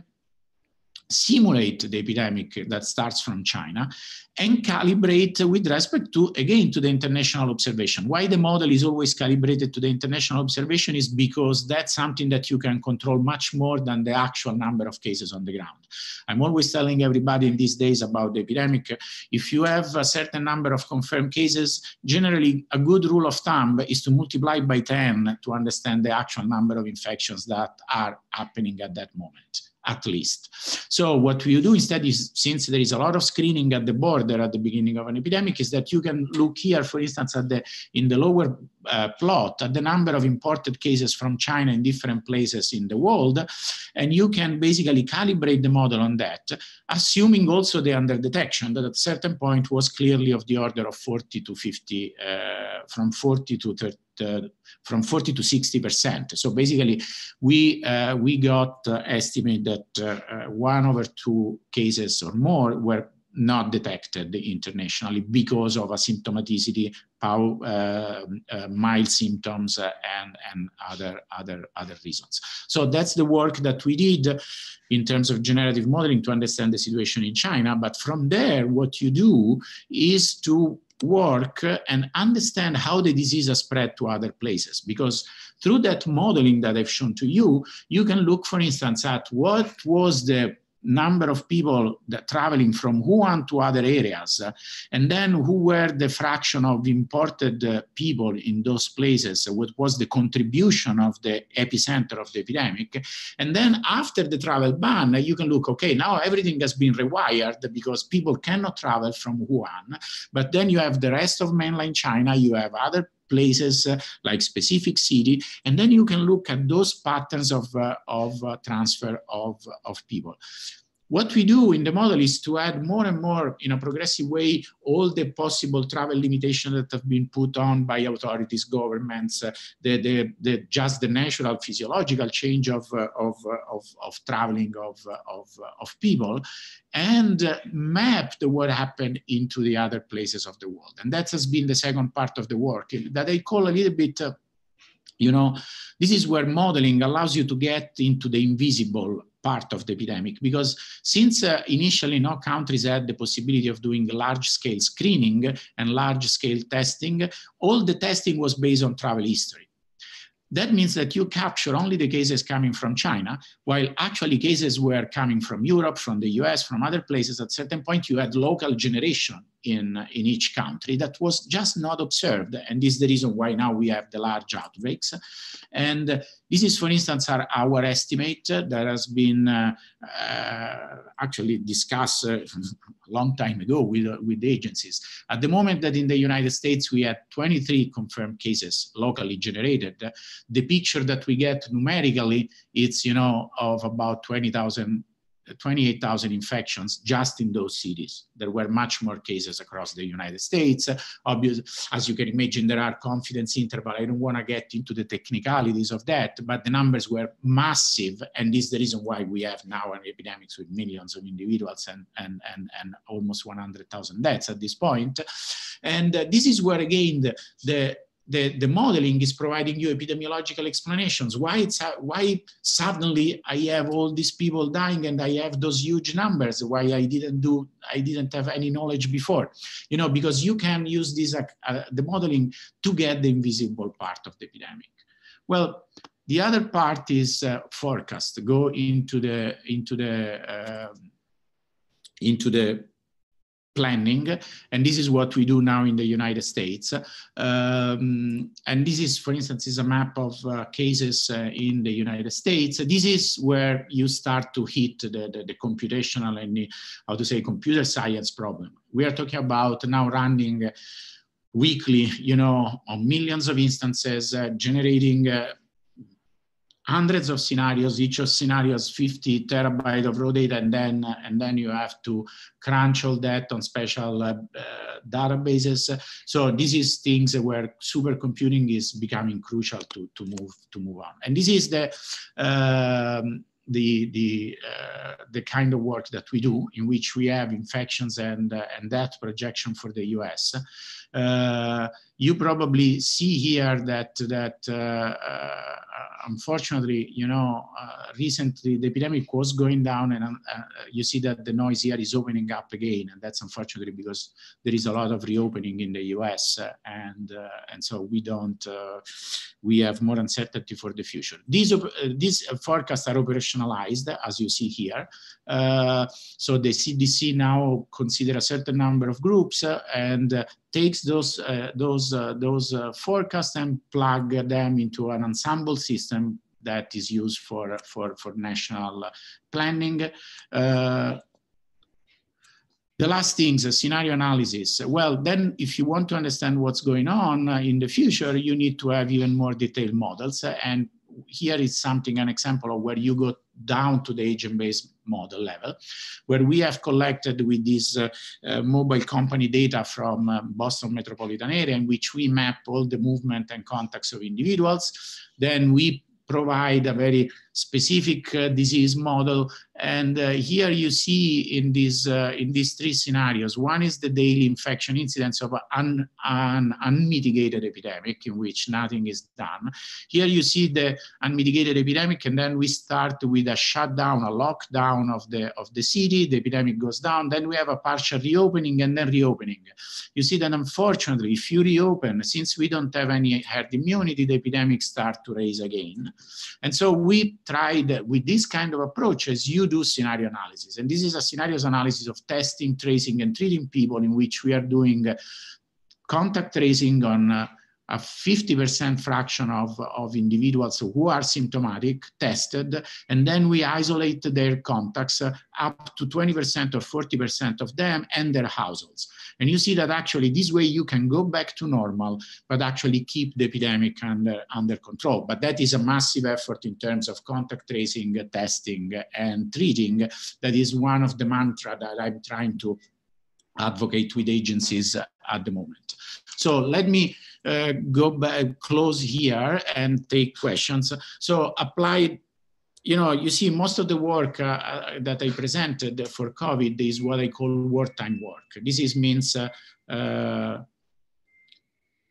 simulate the epidemic that starts from China and calibrate with respect to, again, to the international observation. Why the model is always calibrated to the international observation is because that's something that you can control much more than the actual number of cases on the ground. I'm always telling everybody in these days about the epidemic, if you have a certain number of confirmed cases, generally a good rule of thumb is to multiply by ten to understand the actual number of infections that are happening at that moment, at least. So what we do instead is, since there is a lot of screening at the border at the beginning of an epidemic, is that you can look here, for instance, at the in the lower uh, plot at the number of imported cases from China in different places in the world, and you can basically calibrate the model on that, assuming also the underdetection that at a certain point was clearly of the order of forty to fifty, uh, from forty to thirty. Uh, from forty to sixty percent. So basically, we uh, we got uh, estimate that uh, uh, one over two cases or more were not detected internationally because of asymptomaticity, pow, uh, uh, mild symptoms, uh, and and other other other reasons. So that's the work that we did in terms of generative modeling to understand the situation in China. But from there, what you do is to work and understand how the disease has spread to other places, because through that modeling that I've shown to you, you can look, for instance, at what was the number of people that traveling from Wuhan to other areas, uh, and then who were the fraction of imported uh, people in those places, what was the contribution of the epicenter of the epidemic. And then after the travel ban, uh, you can look, okay, now everything has been rewired because people cannot travel from Wuhan, but then you have the rest of mainland China, you have other places uh, like specific city, and then you can look at those patterns of, uh, of uh, transfer of, of people. What we do in the model is to add more and more, in a progressive way, all the possible travel limitations that have been put on by authorities, governments, uh, the, the, the, just the natural physiological change of, uh, of, uh, of, of traveling of, uh, of, uh, of people, and uh, mapped what happened into the other places of the world. And that has been the second part of the work that I call a little bit, uh, you know, this is where modeling allows you to get into the invisible part of the epidemic, because since uh, initially no countries had the possibility of doing large-scale screening and large-scale testing, all the testing was based on travel history. That means that you capture only the cases coming from China, while actually cases were coming from Europe, from the U S, from other places. At a certain point, you had local generation in, in each country that was just not observed. And this is the reason why now we have the large outbreaks. And uh, this is, for instance, our, our estimate uh, that has been uh, uh, actually discussed uh, a long time ago with, uh, with the agencies. At the moment that in the United States, we had twenty-three confirmed cases locally generated, uh, the picture that we get numerically, it's, you know, of about twenty thousand, twenty-eight thousand infections just in those cities. There were much more cases across the United States. Obviously, as you can imagine, there are confidence intervals. I don't want to get into the technicalities of that, but the numbers were massive. And this is the reason why we have now an epidemic with millions of individuals and, and, and, and almost one hundred thousand deaths at this point. And uh, this is where, again, the, the The, the modeling is providing you epidemiological explanations. Why it's why suddenly I have all these people dying and I have those huge numbers? Why I didn't do I didn't have any knowledge before? You know, because you can use this uh, uh, the modeling to get the invisible part of the epidemic. Well, the other part is uh, forecast. Go into the into the uh, into the planning, and this is what we do now in the United States. Um, and this is, for instance, is a map of uh, cases uh, in the United States. This is where you start to hit the, the, the computational and the, how to say, computer science problem. We are talking about now running weekly, you know, on millions of instances, uh, generating uh, hundreds of scenarios, each of scenarios fifty terabyte of raw data, and then uh, and then you have to crunch all that on special uh, uh, databases. So this is things where supercomputing is becoming crucial to to move to move on. And this is the um, the the uh, the kind of work that we do, in which we have infections and uh, and death projection for the U S. Uh, you probably see here that that uh, uh, unfortunately, you know, uh, recently the epidemic was going down, and uh, you see that the noise here is opening up again, and that's unfortunately because there is a lot of reopening in the U S, uh, and uh, and so we don't uh, we have more uncertainty for the future. These uh, these forecasts are operationalized, as you see here. Uh, so the C D C now consider a certain number of groups uh, and uh, takes those uh, those uh, those uh, forecasts and plug them into an ensemble system that is used for for for national planning. Uh, The last thing is a scenario analysis. Well, then if you want to understand what's going on uh, in the future, you need to have even more detailed models. Uh, and here is something, an example of where you go down to the agent-based model level, where we have collected with this uh, uh, mobile company data from uh, Boston metropolitan area, in which we map all the movement and contacts of individuals. Then we provide a very specific uh, disease model. And uh, here you see in these, uh, in these three scenarios, one is the daily infection incidence of an, an unmitigated epidemic in which nothing is done. Here you see the unmitigated epidemic, and then we start with a shutdown, a lockdown of the, of the city, the epidemic goes down, then we have a partial reopening and then reopening. You see that unfortunately, if you reopen, since we don't have any herd immunity, the epidemic starts to raise again. And so we tried with this kind of approaches, you do scenario analysis. And this is a scenarios analysis of testing, tracing, and treating people, in which we are doing uh, contact tracing on uh, a fifty percent fraction of, of individuals who are symptomatic tested, and then we isolate their contacts uh, up to twenty percent or forty percent of them and their households. And you see that actually this way you can go back to normal, but actually keep the epidemic under, under control. But that is a massive effort in terms of contact tracing, testing, and treating. That is one of the mantra that I'm trying to advocate with agencies at the moment. So let me uh, go back, close here and take questions. So applied, you know, you see most of the work uh, that I presented for COVID is what I call wartime work. This is means uh, uh,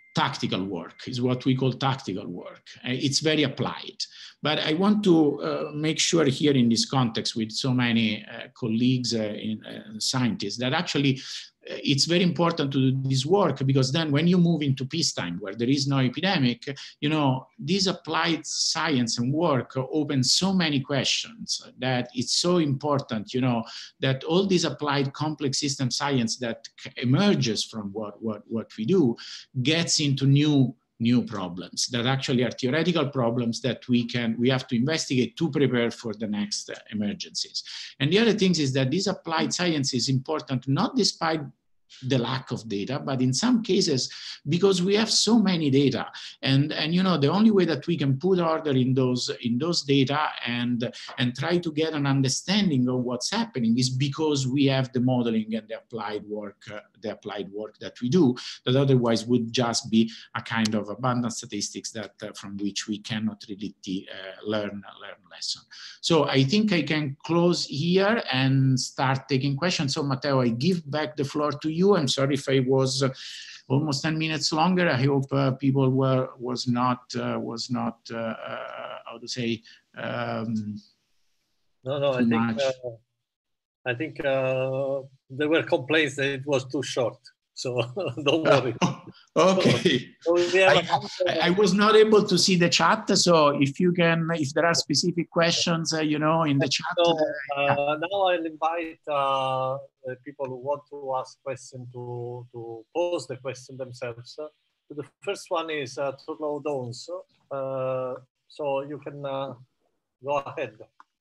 tactical work, is what we call tactical work. It's very applied. But I want to uh, make sure here in this context with so many uh, colleagues, uh, in, uh, scientists, that actually uh, it's very important to do this work, because then when you move into peacetime where there is no epidemic, you know, this applied science and work opens so many questions that it's so important, you know, that all this applied complex system science that emerges from what, what, what we do gets into new new problems that actually are theoretical problems that we can, we have to investigate to prepare for the next uh, emergencies. And the other thing is that this applied science is important, not despite the lack of data, but in some cases, because we have so many data, and and you know, the only way that we can put order in those in those data and and try to get an understanding of what's happening is because we have the modeling and the applied work, uh, the applied work that we do, that otherwise would just be a kind of abundant statistics that uh, from which we cannot really uh, learn learn lesson. So I think I can close here and start taking questions. So Matteo, I give back the floor to you. I'm sorry if I was uh, almost ten minutes longer. I hope uh, people were was not uh, was not uh, uh, how to say um, no no I think uh, I think uh, there were complaints that it was too short, so don't worry. Okay. So, so I, I, I was not able to see the chat, so if you can, if there are specific questions, uh, you know, in the chat. So, uh, yeah. uh, now I'll invite uh, the people who want to ask questions to, to pose the question themselves. Uh, the first one is uh, Turlo Downs. Uh, so you can uh, go ahead.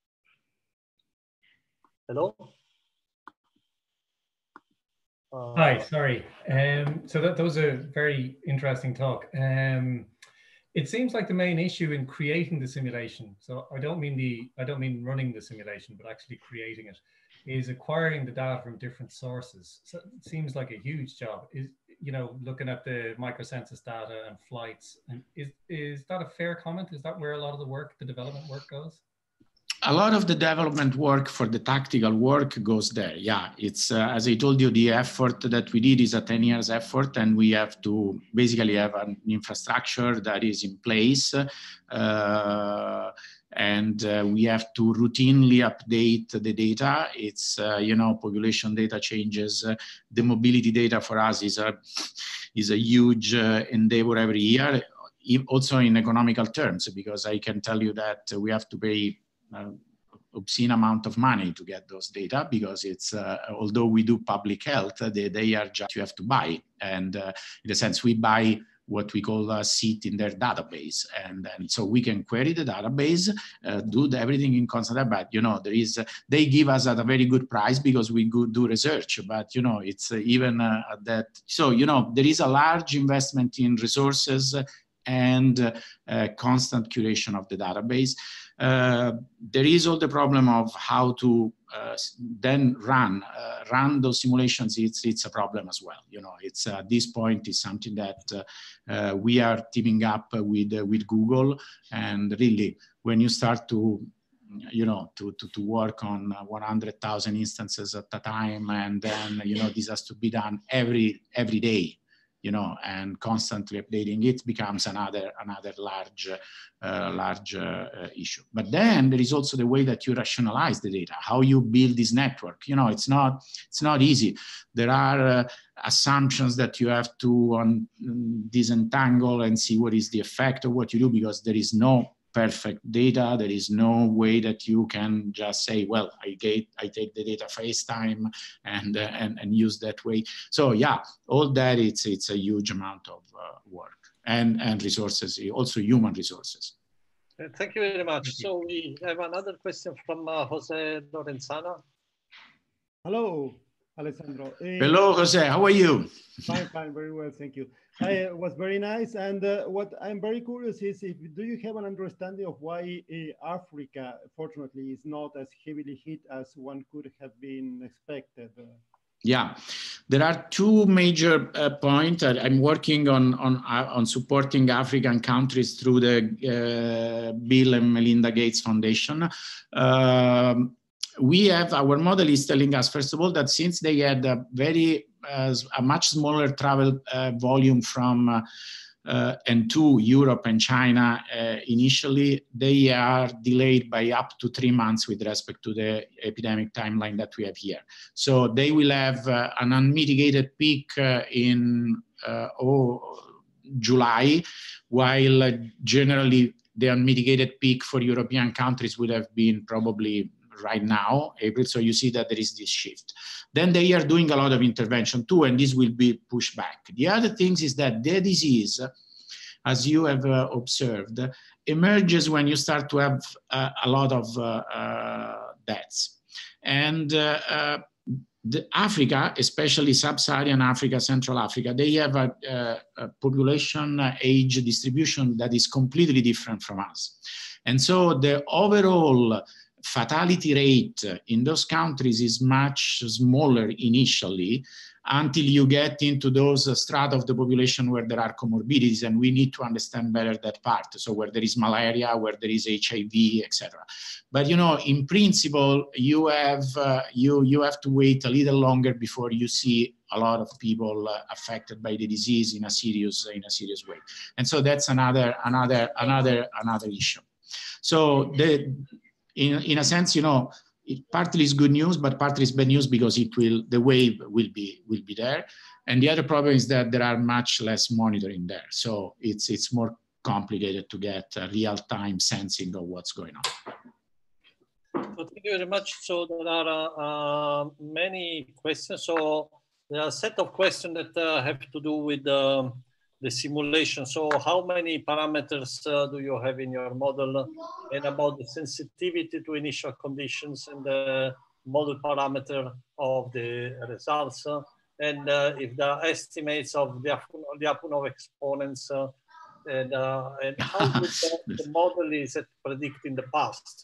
Hello? Uh, Hi, sorry. Um, so that, that was a very interesting talk. Um, it seems like the main issue in creating the simulation, so I don't mean the I don't mean running the simulation, but actually creating it, is acquiring the data from different sources. So it seems like a huge job. Is you know looking at the microcensus data and flights, and is is that a fair comment? Is that where a lot of the work, the development work, goes? A lot of the development work for the tactical work goes there. Yeah, it's uh, as I told you, the effort that we did is a ten years effort, and we have to basically have an infrastructure that is in place, uh, and uh, we have to routinely update the data. It's uh, you know, population data changes. Uh, the mobility data for us is a is a huge uh, endeavor every year, also in economical terms, because I can tell you that we have to pay Uh, obscene amount of money to get those data, because it's uh, although we do public health, uh, they, they are just, you have to buy, and uh, in a sense we buy what we call a seat in their database, and, and so we can query the database, uh, do the, everything in constant, but you know, there is uh, they give us at a very good price because we go do research, but you know, it's uh, even uh, at that, so you know, there is a large investment in resources and uh, uh, constant curation of the database. Uh, there is all the problem of how to uh, then run uh, run those simulations. It's it's a problem as well. You know, it's uh, at this point is something that uh, uh, we are teaming up with uh, with Google, and really when you start to you know to to, to work on one hundred thousand instances at a time, and then you know this has to be done every every day, you know, and constantly updating it becomes another another large uh, large uh, issue. But then there is also the way that you rationalize the data, how you build this network. You know, it's not it's not easy. There are uh, assumptions that you have to um, disentangle and see what is the effect of what you do, because there is no perfect data. There is no way that you can just say, well, I get, I take the data FaceTime and, uh, and, and use that way. So yeah, all that, it's, it's a huge amount of uh, work and, and resources, also human resources. Thank you very much. So we have another question from uh, Jose Lorenzana. Hello, Alessandro. Uh, Hello, Jose, how are you? Fine, fine, very well, thank you. I uh, was very nice, and uh, what I'm very curious is, if do you have an understanding of why uh, Africa, fortunately, is not as heavily hit as one could have been expected? Yeah, there are two major uh, points. I'm working on on uh, on supporting African countries through the uh, Bill and Melinda Gates Foundation. Um, we have, our model is telling us, first of all, that since they had a very, uh, a much smaller travel uh, volume from uh, uh, and to Europe and China uh, initially, they are delayed by up to three months with respect to the epidemic timeline that we have here. So they will have uh, an unmitigated peak uh, in uh, oh, July, while uh, generally the unmitigated peak for European countries would have been probably right now, April. So you see that there is this shift. Then they are doing a lot of intervention too, and this will be pushed back. The other things is that the disease, as you have uh, observed, emerges when you start to have uh, a lot of uh, uh, deaths. And uh, uh, the Africa, especially sub-Saharan Africa, Central Africa, they have a, a, a population age distribution that is completely different from us. And so the overall fatality rate in those countries is much smaller initially until you get into those uh, strata of the population where there are comorbidities, and we need to understand better that part. So where there is malaria, where there is H I V, et cetera. But you know, in principle, you have uh, you you have to wait a little longer before you see a lot of people uh, affected by the disease in a serious in a serious way. And so that's another another another another issue. So the in in a sense, you know, it partly is good news, but partly is bad news because it will, the wave will be will be there. And the other problem is that there are much less monitoring there. So it's it's more complicated to get a real-time sensing of what's going on. Well, thank you very much. So there are uh, uh, many questions. So there are a set of questions that uh, have to do with uh, the simulation. So how many parameters uh, do you have in your model, and about the sensitivity to initial conditions and the model parameter of the results, uh, and uh, if there are estimates of the Lyapunov exponents, uh, and, uh, and how good the, the model is at predicting the past.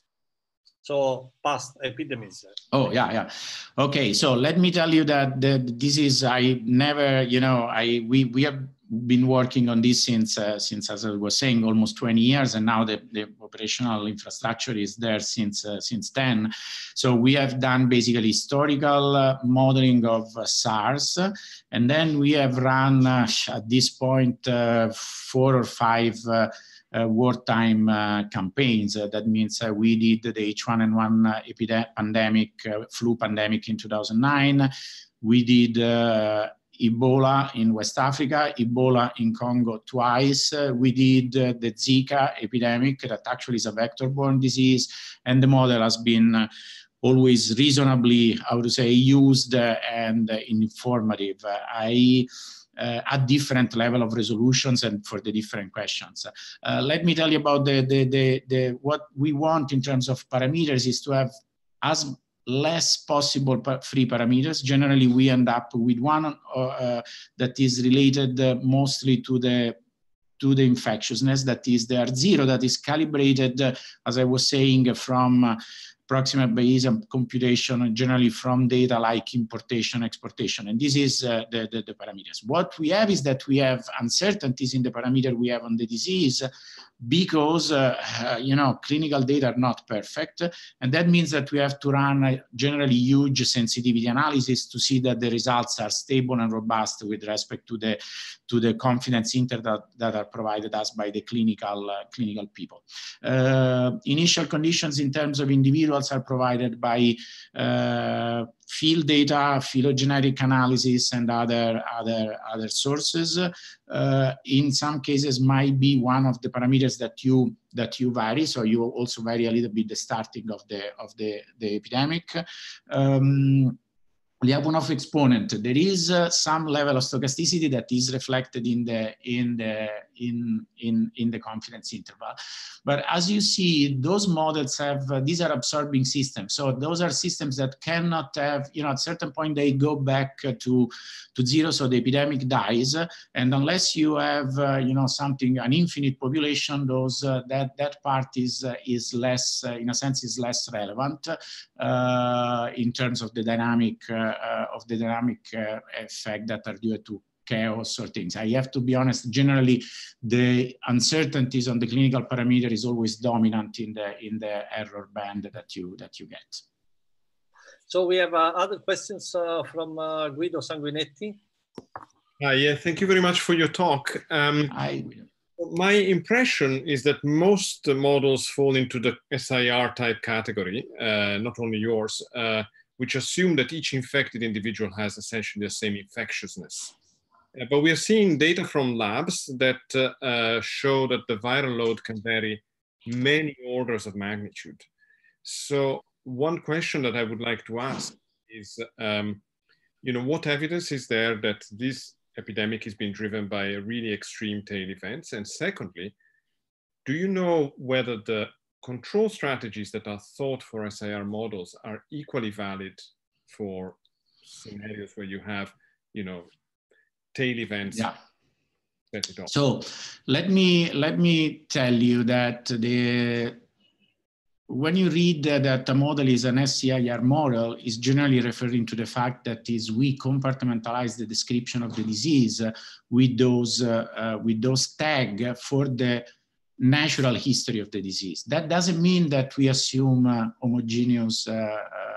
So past epidemics. Oh, yeah, yeah. Okay, so let me tell you that the, this is, I never, you know, I we, we have been working on this since, uh, since as I was saying, almost twenty years, and now the, the operational infrastructure is there since, uh, since then. So we have done basically historical uh, modeling of uh, SARS, and then we have run uh, at this point uh, four or five uh, Uh, wartime uh, campaigns. Uh, that means uh, we did the H one N one uh, pandemic, uh, flu pandemic in two thousand nine. We did uh, Ebola in West Africa, Ebola in Congo twice. Uh, we did uh, the Zika epidemic that actually is a vector-borne disease, and the model has been uh, always reasonably, I would say, used uh, and uh, informative. Uh, I Uh, at different level of resolutions and for the different questions. Uh, let me tell you about the, the, the, the, what we want in terms of parameters is to have as less possible free parameters. Generally, we end up with one uh, that is related uh, mostly to the to the infectiousness, that is the R zero, that is calibrated, uh, as I was saying, from uh, approximate Bayesian computation, generally from data like importation, exportation. And this is uh, the, the, the parameters. What we have is that we have uncertainties in the parameter we have on the disease because, uh, uh, you know, clinical data are not perfect. And that means that we have to run a generally huge sensitivity analysis to see that the results are stable and robust with respect to the, to the confidence interval that, that are provided us by the clinical, uh, clinical people. Uh, initial conditions in terms of individuals are provided by uh, field data, phylogenetic analysis, and other, other, other sources. Uh, in some cases might be one of the parameters that you, that you vary. So you also vary a little bit the starting of the, of the, the epidemic. Um, Lyapunov exponent, there is uh, some level of stochasticity that is reflected in the in the in in in the confidence interval. But as you see, those models have uh, these are absorbing systems. So those are systems that cannot have, you know, at a certain point they go back uh, to to zero. So the epidemic dies, and unless you have uh, you know, something, an infinite population, those uh, that that part is uh, is less uh, in a sense is less relevant uh, in terms of the dynamic. Uh, Uh, of the dynamic uh, effect that are due to chaos or things. I have to be honest, generally the uncertainties on the clinical parameter is always dominant in the in the error band that you that you get. So we have uh, other questions uh, from uh, Guido Sanguinetti. Uh, yeah, thank you very much for your talk. Um, I, my impression is that most models fall into the S I R type category, uh, not only yours, uh, which assume that each infected individual has essentially the same infectiousness. Uh, but we are seeing data from labs that uh, uh, show that the viral load can vary many orders of magnitude. So one question that I would like to ask is, um, you know, what evidence is there that this epidemic is being driven by really extreme tail events? And secondly, do you know whether the control strategies that are thought for S I R models are equally valid for scenarios where you have, you know, tail events? Yeah. So let me let me tell you that the when you read that a model is an S I R model, is generally referring to the fact that is we compartmentalize the description of the disease with those uh, uh, with those tags for the natural history of the disease. That doesn't mean that we assume uh, homogeneous uh, uh,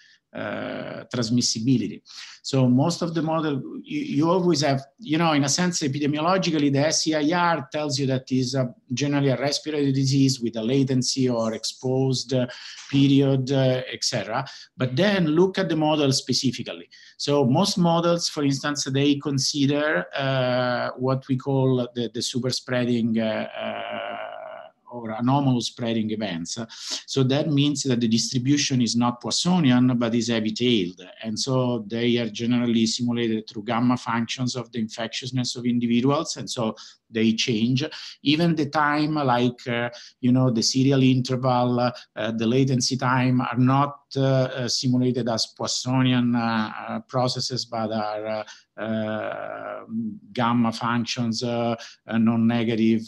Uh, transmissibility. So most of the model, you, you always have, you know, in a sense, epidemiologically, the S I R tells you that is a, generally a respiratory disease with a latency or exposed uh, period, uh, et cetera. But then look at the model specifically. So most models, for instance, they consider uh, what we call the, the super spreading uh, uh, or anomalous spreading events. So that means that the distribution is not Poissonian, but is heavy-tailed. And so they are generally simulated through gamma functions of the infectiousness of individuals. And so they change. Even the time, like, uh, you know, the serial interval, uh, the latency time are not uh, uh, simulated as Poissonian uh, uh, processes, but are uh, uh, gamma functions, uh, uh, non-negative,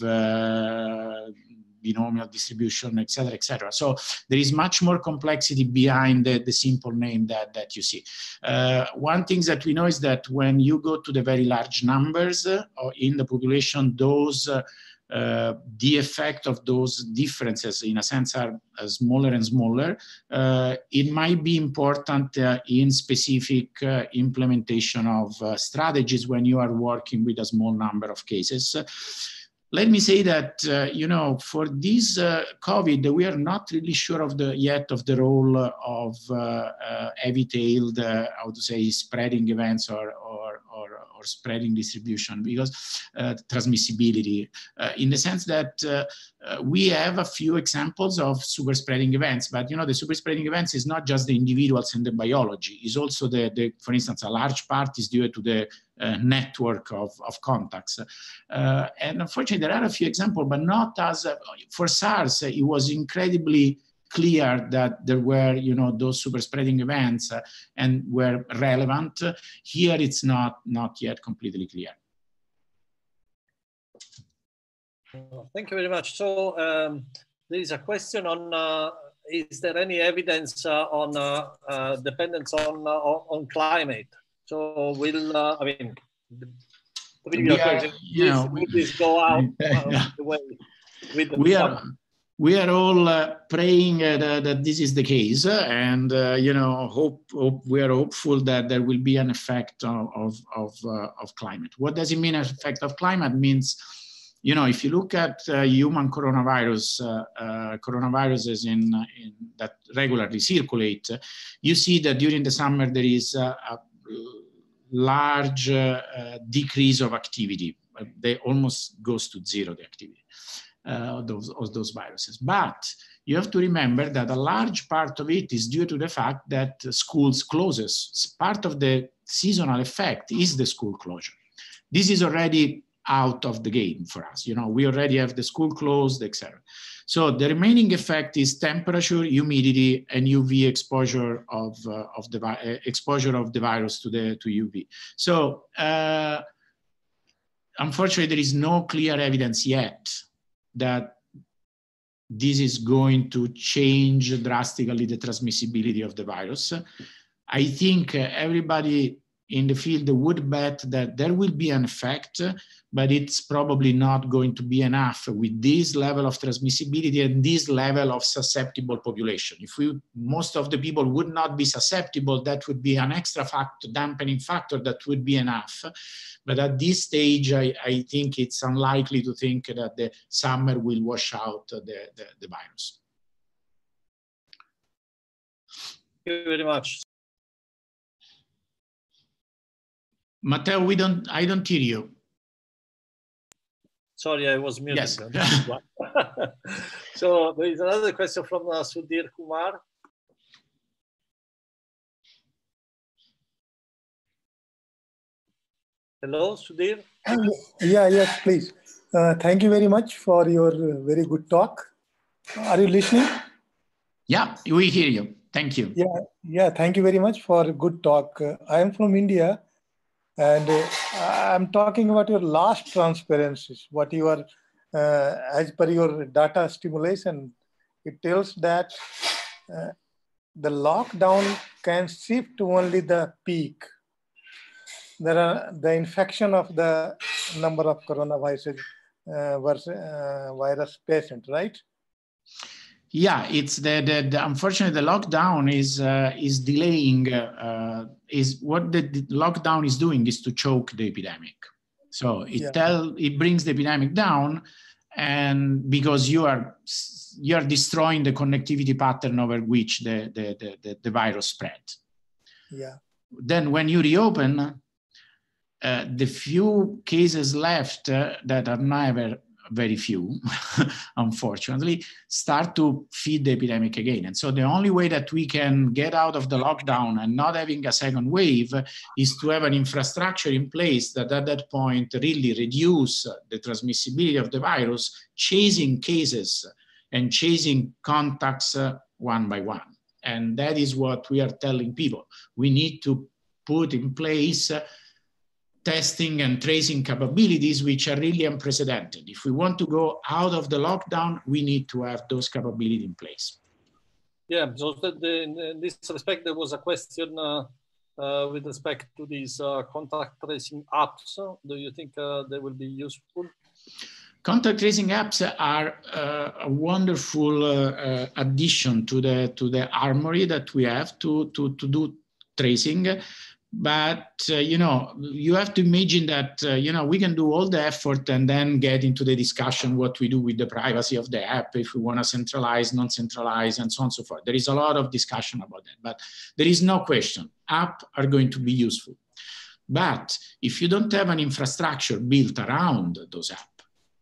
uh, binomial distribution, et cetera, et cetera. So there is much more complexity behind the, the simple name that, that you see. Uh, one thing that we know is that when you go to the very large numbers uh, in the population, those uh, uh, the effect of those differences, in a sense, are uh, smaller and smaller. Uh, it might be important uh, in specific uh, implementation of uh, strategies when you are working with a small number of cases. Let me say that, uh, you know, for this uh, COVID, we are not really sure of the yet of the role of uh, uh, heavy-tailed, uh, how to say, spreading events or, or, or, or spreading distribution, because uh, transmissibility, uh, in the sense that uh, uh, we have a few examples of super spreading events, but, you know, the super spreading events is not just the individuals and the biology, it's also the, the for instance, a large part is due to the Uh, network of, of contacts. Uh, and unfortunately, there are a few examples, but not as, uh, for SARS, uh, it was incredibly clear that there were, you know, those super spreading events uh, and were relevant. Here, it's not, not yet completely clear. Thank you very much. So um, there is a question on, uh, is there any evidence uh, on uh, uh, dependence on, uh, on climate? So will, uh, I mean, the, we are, you know, will this go out uh, yeah. the way with the we are we are all uh, praying uh, that, that this is the case, uh, and uh, you know, hope, hope we are hopeful that there will be an effect of of of, uh, of climate. What does it mean? An effect of climate means, you know, if you look at uh, human coronavirus, uh, uh, coronaviruses in, in that regularly circulate, uh, you see that during the summer there is uh, a large uh, uh, decrease of activity. Uh, they almost goes to zero, the activity uh, of, those, of those viruses. But you have to remember that a large part of it is due to the fact that schools closes. Part of the seasonal effect is the school closure. This is already out of the game for us. You know, we already have the school closed, et cetera. So the remaining effect is temperature, humidity, and U V exposure of uh, of the uh, exposure of the virus to the to U V. So uh, unfortunately, there is no clear evidence yet that this is going to change drastically the transmissibility of the virus. I think uh, everybody in the field would bet that there will be an effect, but it's probably not going to be enough with this level of transmissibility and this level of susceptible population. If we, most of the people would not be susceptible, that would be an extra factor, dampening factor that would be enough. But at this stage, I, I think it's unlikely to think that the summer will wash out the, the, the virus. Thank you very much. Matteo, we don't, I don't hear you. Sorry, I was muted. Yes. So there is another question from uh, Sudhir Kumar. Hello, Sudhir. Yeah, yes, please. Uh, thank you very much for your uh, very good talk. Are you listening? Yeah, we hear you. Thank you. Yeah, yeah. Thank you very much for a good talk. Uh, I am from India, and uh, I'm talking about your last transparencies. What you are, uh, as per your data stimulation, it tells that uh, the lockdown can shift to only the peak. There are the infection of the number of coronavirus uh, versus, uh, virus patient, right? Yeah, it's the, the, the unfortunately the lockdown is uh, is delaying. Uh, is what the, the lockdown is doing is to choke the epidemic. So it Yeah. tell it brings the epidemic down, and because you are you are destroying the connectivity pattern over which the the the, the, the virus spread. Yeah. Then when you reopen, uh, the few cases left uh, that are never very few, unfortunately, start to feed the epidemic again. And so the only way that we can get out of the lockdown and not having a second wave is to have an infrastructure in place that at that point really reduce the transmissibility of the virus, chasing cases and chasing contacts uh, one by one. And that is what we are telling people. We need to put in place uh, testing and tracing capabilities, which are really unprecedented. If we want to go out of the lockdown, we need to have those capabilities in place. Yeah, so the, the, in this respect, there was a question uh, uh, with respect to these uh, contact tracing apps. Do you think uh, they will be useful? Contact tracing apps are uh, a wonderful uh, uh, addition to the, to the armory that we have to, to, to do tracing. But, uh, you know, you have to imagine that, uh, you know, we can do all the effort and then get into the discussion what we do with the privacy of the app, if we want to centralize, non-centralize, and so on and so forth. There is a lot of discussion about that, but there is no question. Apps are going to be useful. But if you don't have an infrastructure built around those apps,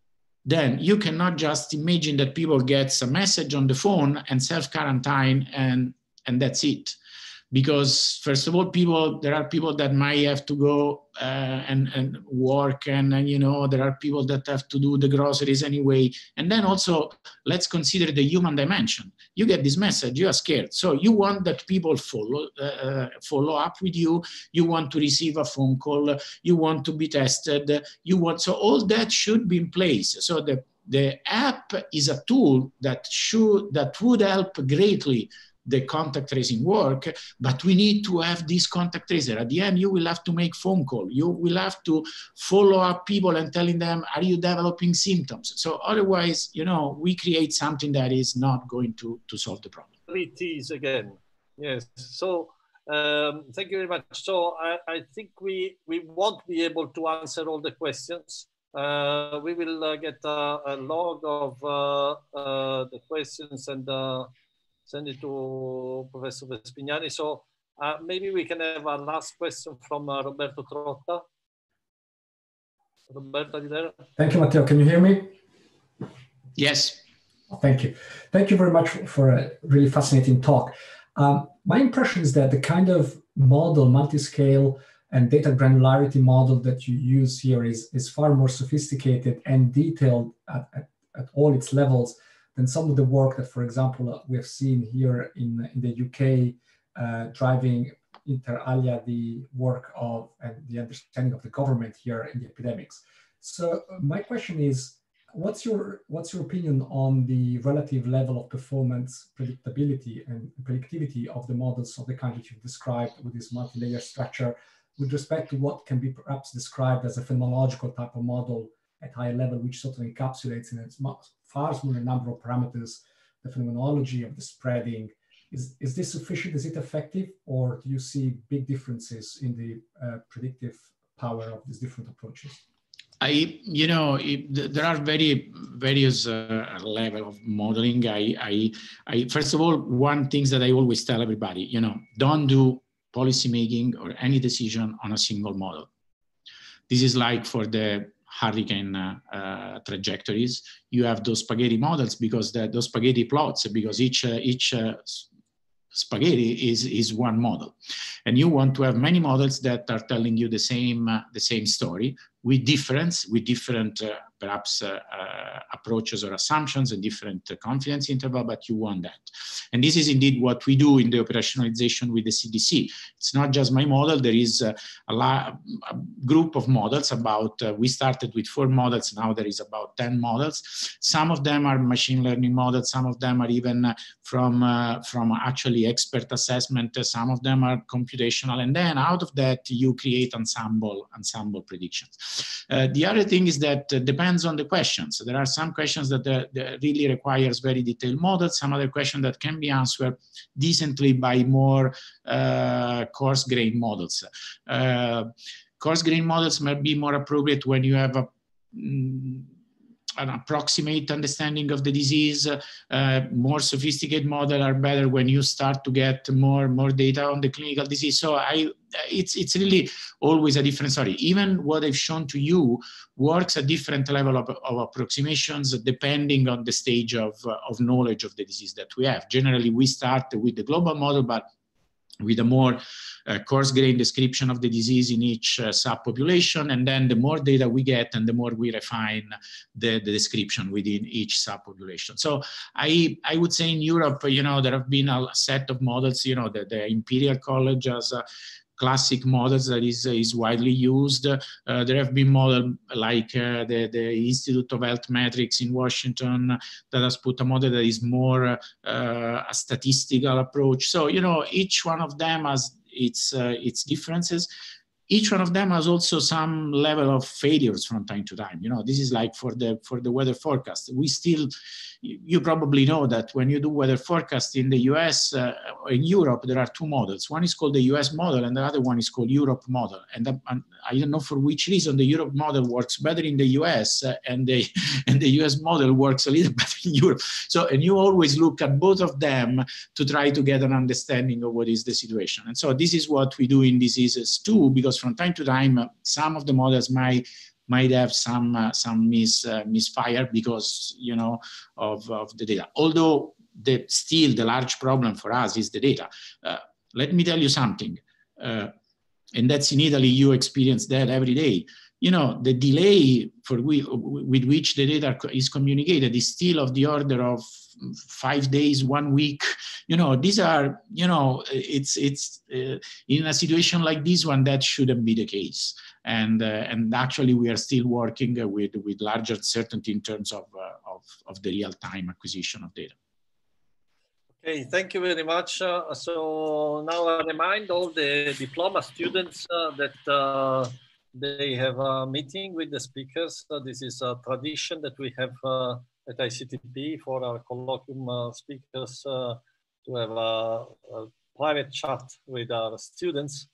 then you cannot just imagine that people get a message on the phone and self-quarantine and, and that's it. Because first of all, people, there are people that might have to go uh, and, and work and, and, you know, there are people that have to do the groceries anyway. And then also, let's consider the human dimension. You get this message, you are scared. So you want that people follow, uh, follow up with you. You want to receive a phone call. You want to be tested. You want, so all that should be in place. So the, the app is a tool that should, that would help greatly the contact tracing work, but we need to have this contact tracer. At the end, you will have to make phone call. You will have to follow up people and telling them, are you developing symptoms? So otherwise, you know, we create something that is not going to, to solve the problem. Three T's again. Yes. So um, thank you very much. So I, I think we, we won't be able to answer all the questions. Uh, we will uh, get uh, a log of uh, uh, the questions and uh, send it to Professor Vespignani. So uh, maybe we can have a last question from uh, Roberto Trotta. Roberto, are you there? Thank you, Matteo. Can you hear me? Yes. Thank you. Thank you very much for a really fascinating talk. Um, my impression is that the kind of model, multiscale and data granularity model that you use here is, is far more sophisticated and detailed at, at, at all its levels than some of the work that, for example, uh, we have seen here in, in the U K, uh, driving inter alia the work of and the understanding of the government here in the epidemics. So uh, my question is, what's your what's your opinion on the relative level of performance, predictability, and predictivity of the models of the kind that you've described with this multi-layer structure with respect to what can be perhaps described as a phenomenological type of model at higher level, which sort of encapsulates in its far smaller number of parameters the phenomenology of the spreading. Is, is this sufficient? Is it effective? Or do you see big differences in the uh, predictive power of these different approaches? I, you know, it, there are very various uh, level of modeling. I, I, I, first of all, one thing that I always tell everybody, you know, don't do policy making or any decision on a single model. This is like for the hurricane uh, uh, trajectories. You have those spaghetti models because the, those spaghetti plots, because each uh, each uh, spaghetti is is one model, and you want to have many models that are telling you the same uh, the same story with difference, with different uh, perhaps uh, uh, approaches or assumptions and different uh, confidence interval, but you want that. And this is indeed what we do in the operationalization with the C D C. It's not just my model. There is uh, a, a group of models about, uh, we started with four models, now there is about ten models. Some of them are machine learning models, some of them are even uh, from, uh, from actually expert assessment, uh, some of them are computational, and then out of that you create ensemble, ensemble predictions. Uh, the other thing is that uh, depends on the questions. So there are some questions that, uh, that really requires very detailed models, some other questions that can be answered decently by more uh, coarse-grained models. Uh, coarse-grained models might be more appropriate when you have a mm, an approximate understanding of the disease. Uh, more sophisticated models are better when you start to get more more data on the clinical disease. So I, it's it's really always a different story. Even what I've shown to you works at different level of, of approximations depending on the stage of uh, of knowledge of the disease that we have. Generally, we start with the global model, but with a more uh, coarse-grained description of the disease in each uh, subpopulation, and then the more data we get and the more we refine the, the description within each subpopulation. So I, I would say in Europe, you know, there have been a set of models, you know, the, the Imperial College as a classic models that is, is widely used. Uh, there have been models like uh, the, the Institute of Health Metrics in Washington that has put a model that is more uh, a statistical approach. So, you know, each one of them has its, uh, its differences. Each one of them has also some level of failures from time to time. You know, this is like for the, for the weather forecast. We still, you probably know that when you do weather forecast in the U S, uh, in Europe, there are two models. One is called the U S model and the other one is called Europe model. And, the, and I don't know for which reason the Europe model works better in the U S uh, and, the, and the U S model works a little better in Europe. So, and you always look at both of them to try to get an understanding of what is the situation. And so this is what we do in diseases too, because from time to time, uh, some of the models might might have some uh, some mis uh, misfire because, you know, of, of the data. Although the still the large problem for us is the data. Uh, let me tell you something, uh, and that's in Italy. You experience that every day. You know, the delay for we, with which the data is communicated is still of the order of five days, one week. You know, these are, you know, it's it's uh, in a situation like this one that shouldn't be the case. And uh, and actually, we are still working uh, with with larger certainty in terms of uh, of, of the real time acquisition of data. Okay, thank you very much. Uh, so now I remind all the diploma students uh, that uh, they have a meeting with the speakers. Uh, this is a tradition that we have uh, at I C T P for our colloquium uh, speakers uh, to have a, a private chat with our students.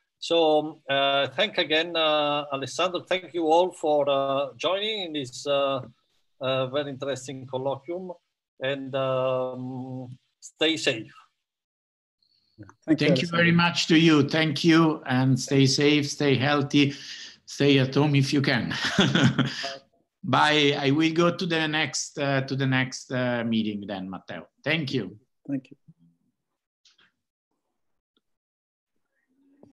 So uh, thank again, uh, Alessandro. Thank you all for uh, joining in this uh, uh, very interesting colloquium, and um, stay safe. Thank, Thank you, you very much to you. Thank you, and stay safe, stay healthy, stay at home if you can. Bye. I will go to the next uh, to the next uh, meeting then, Matteo. Thank you. Thank you.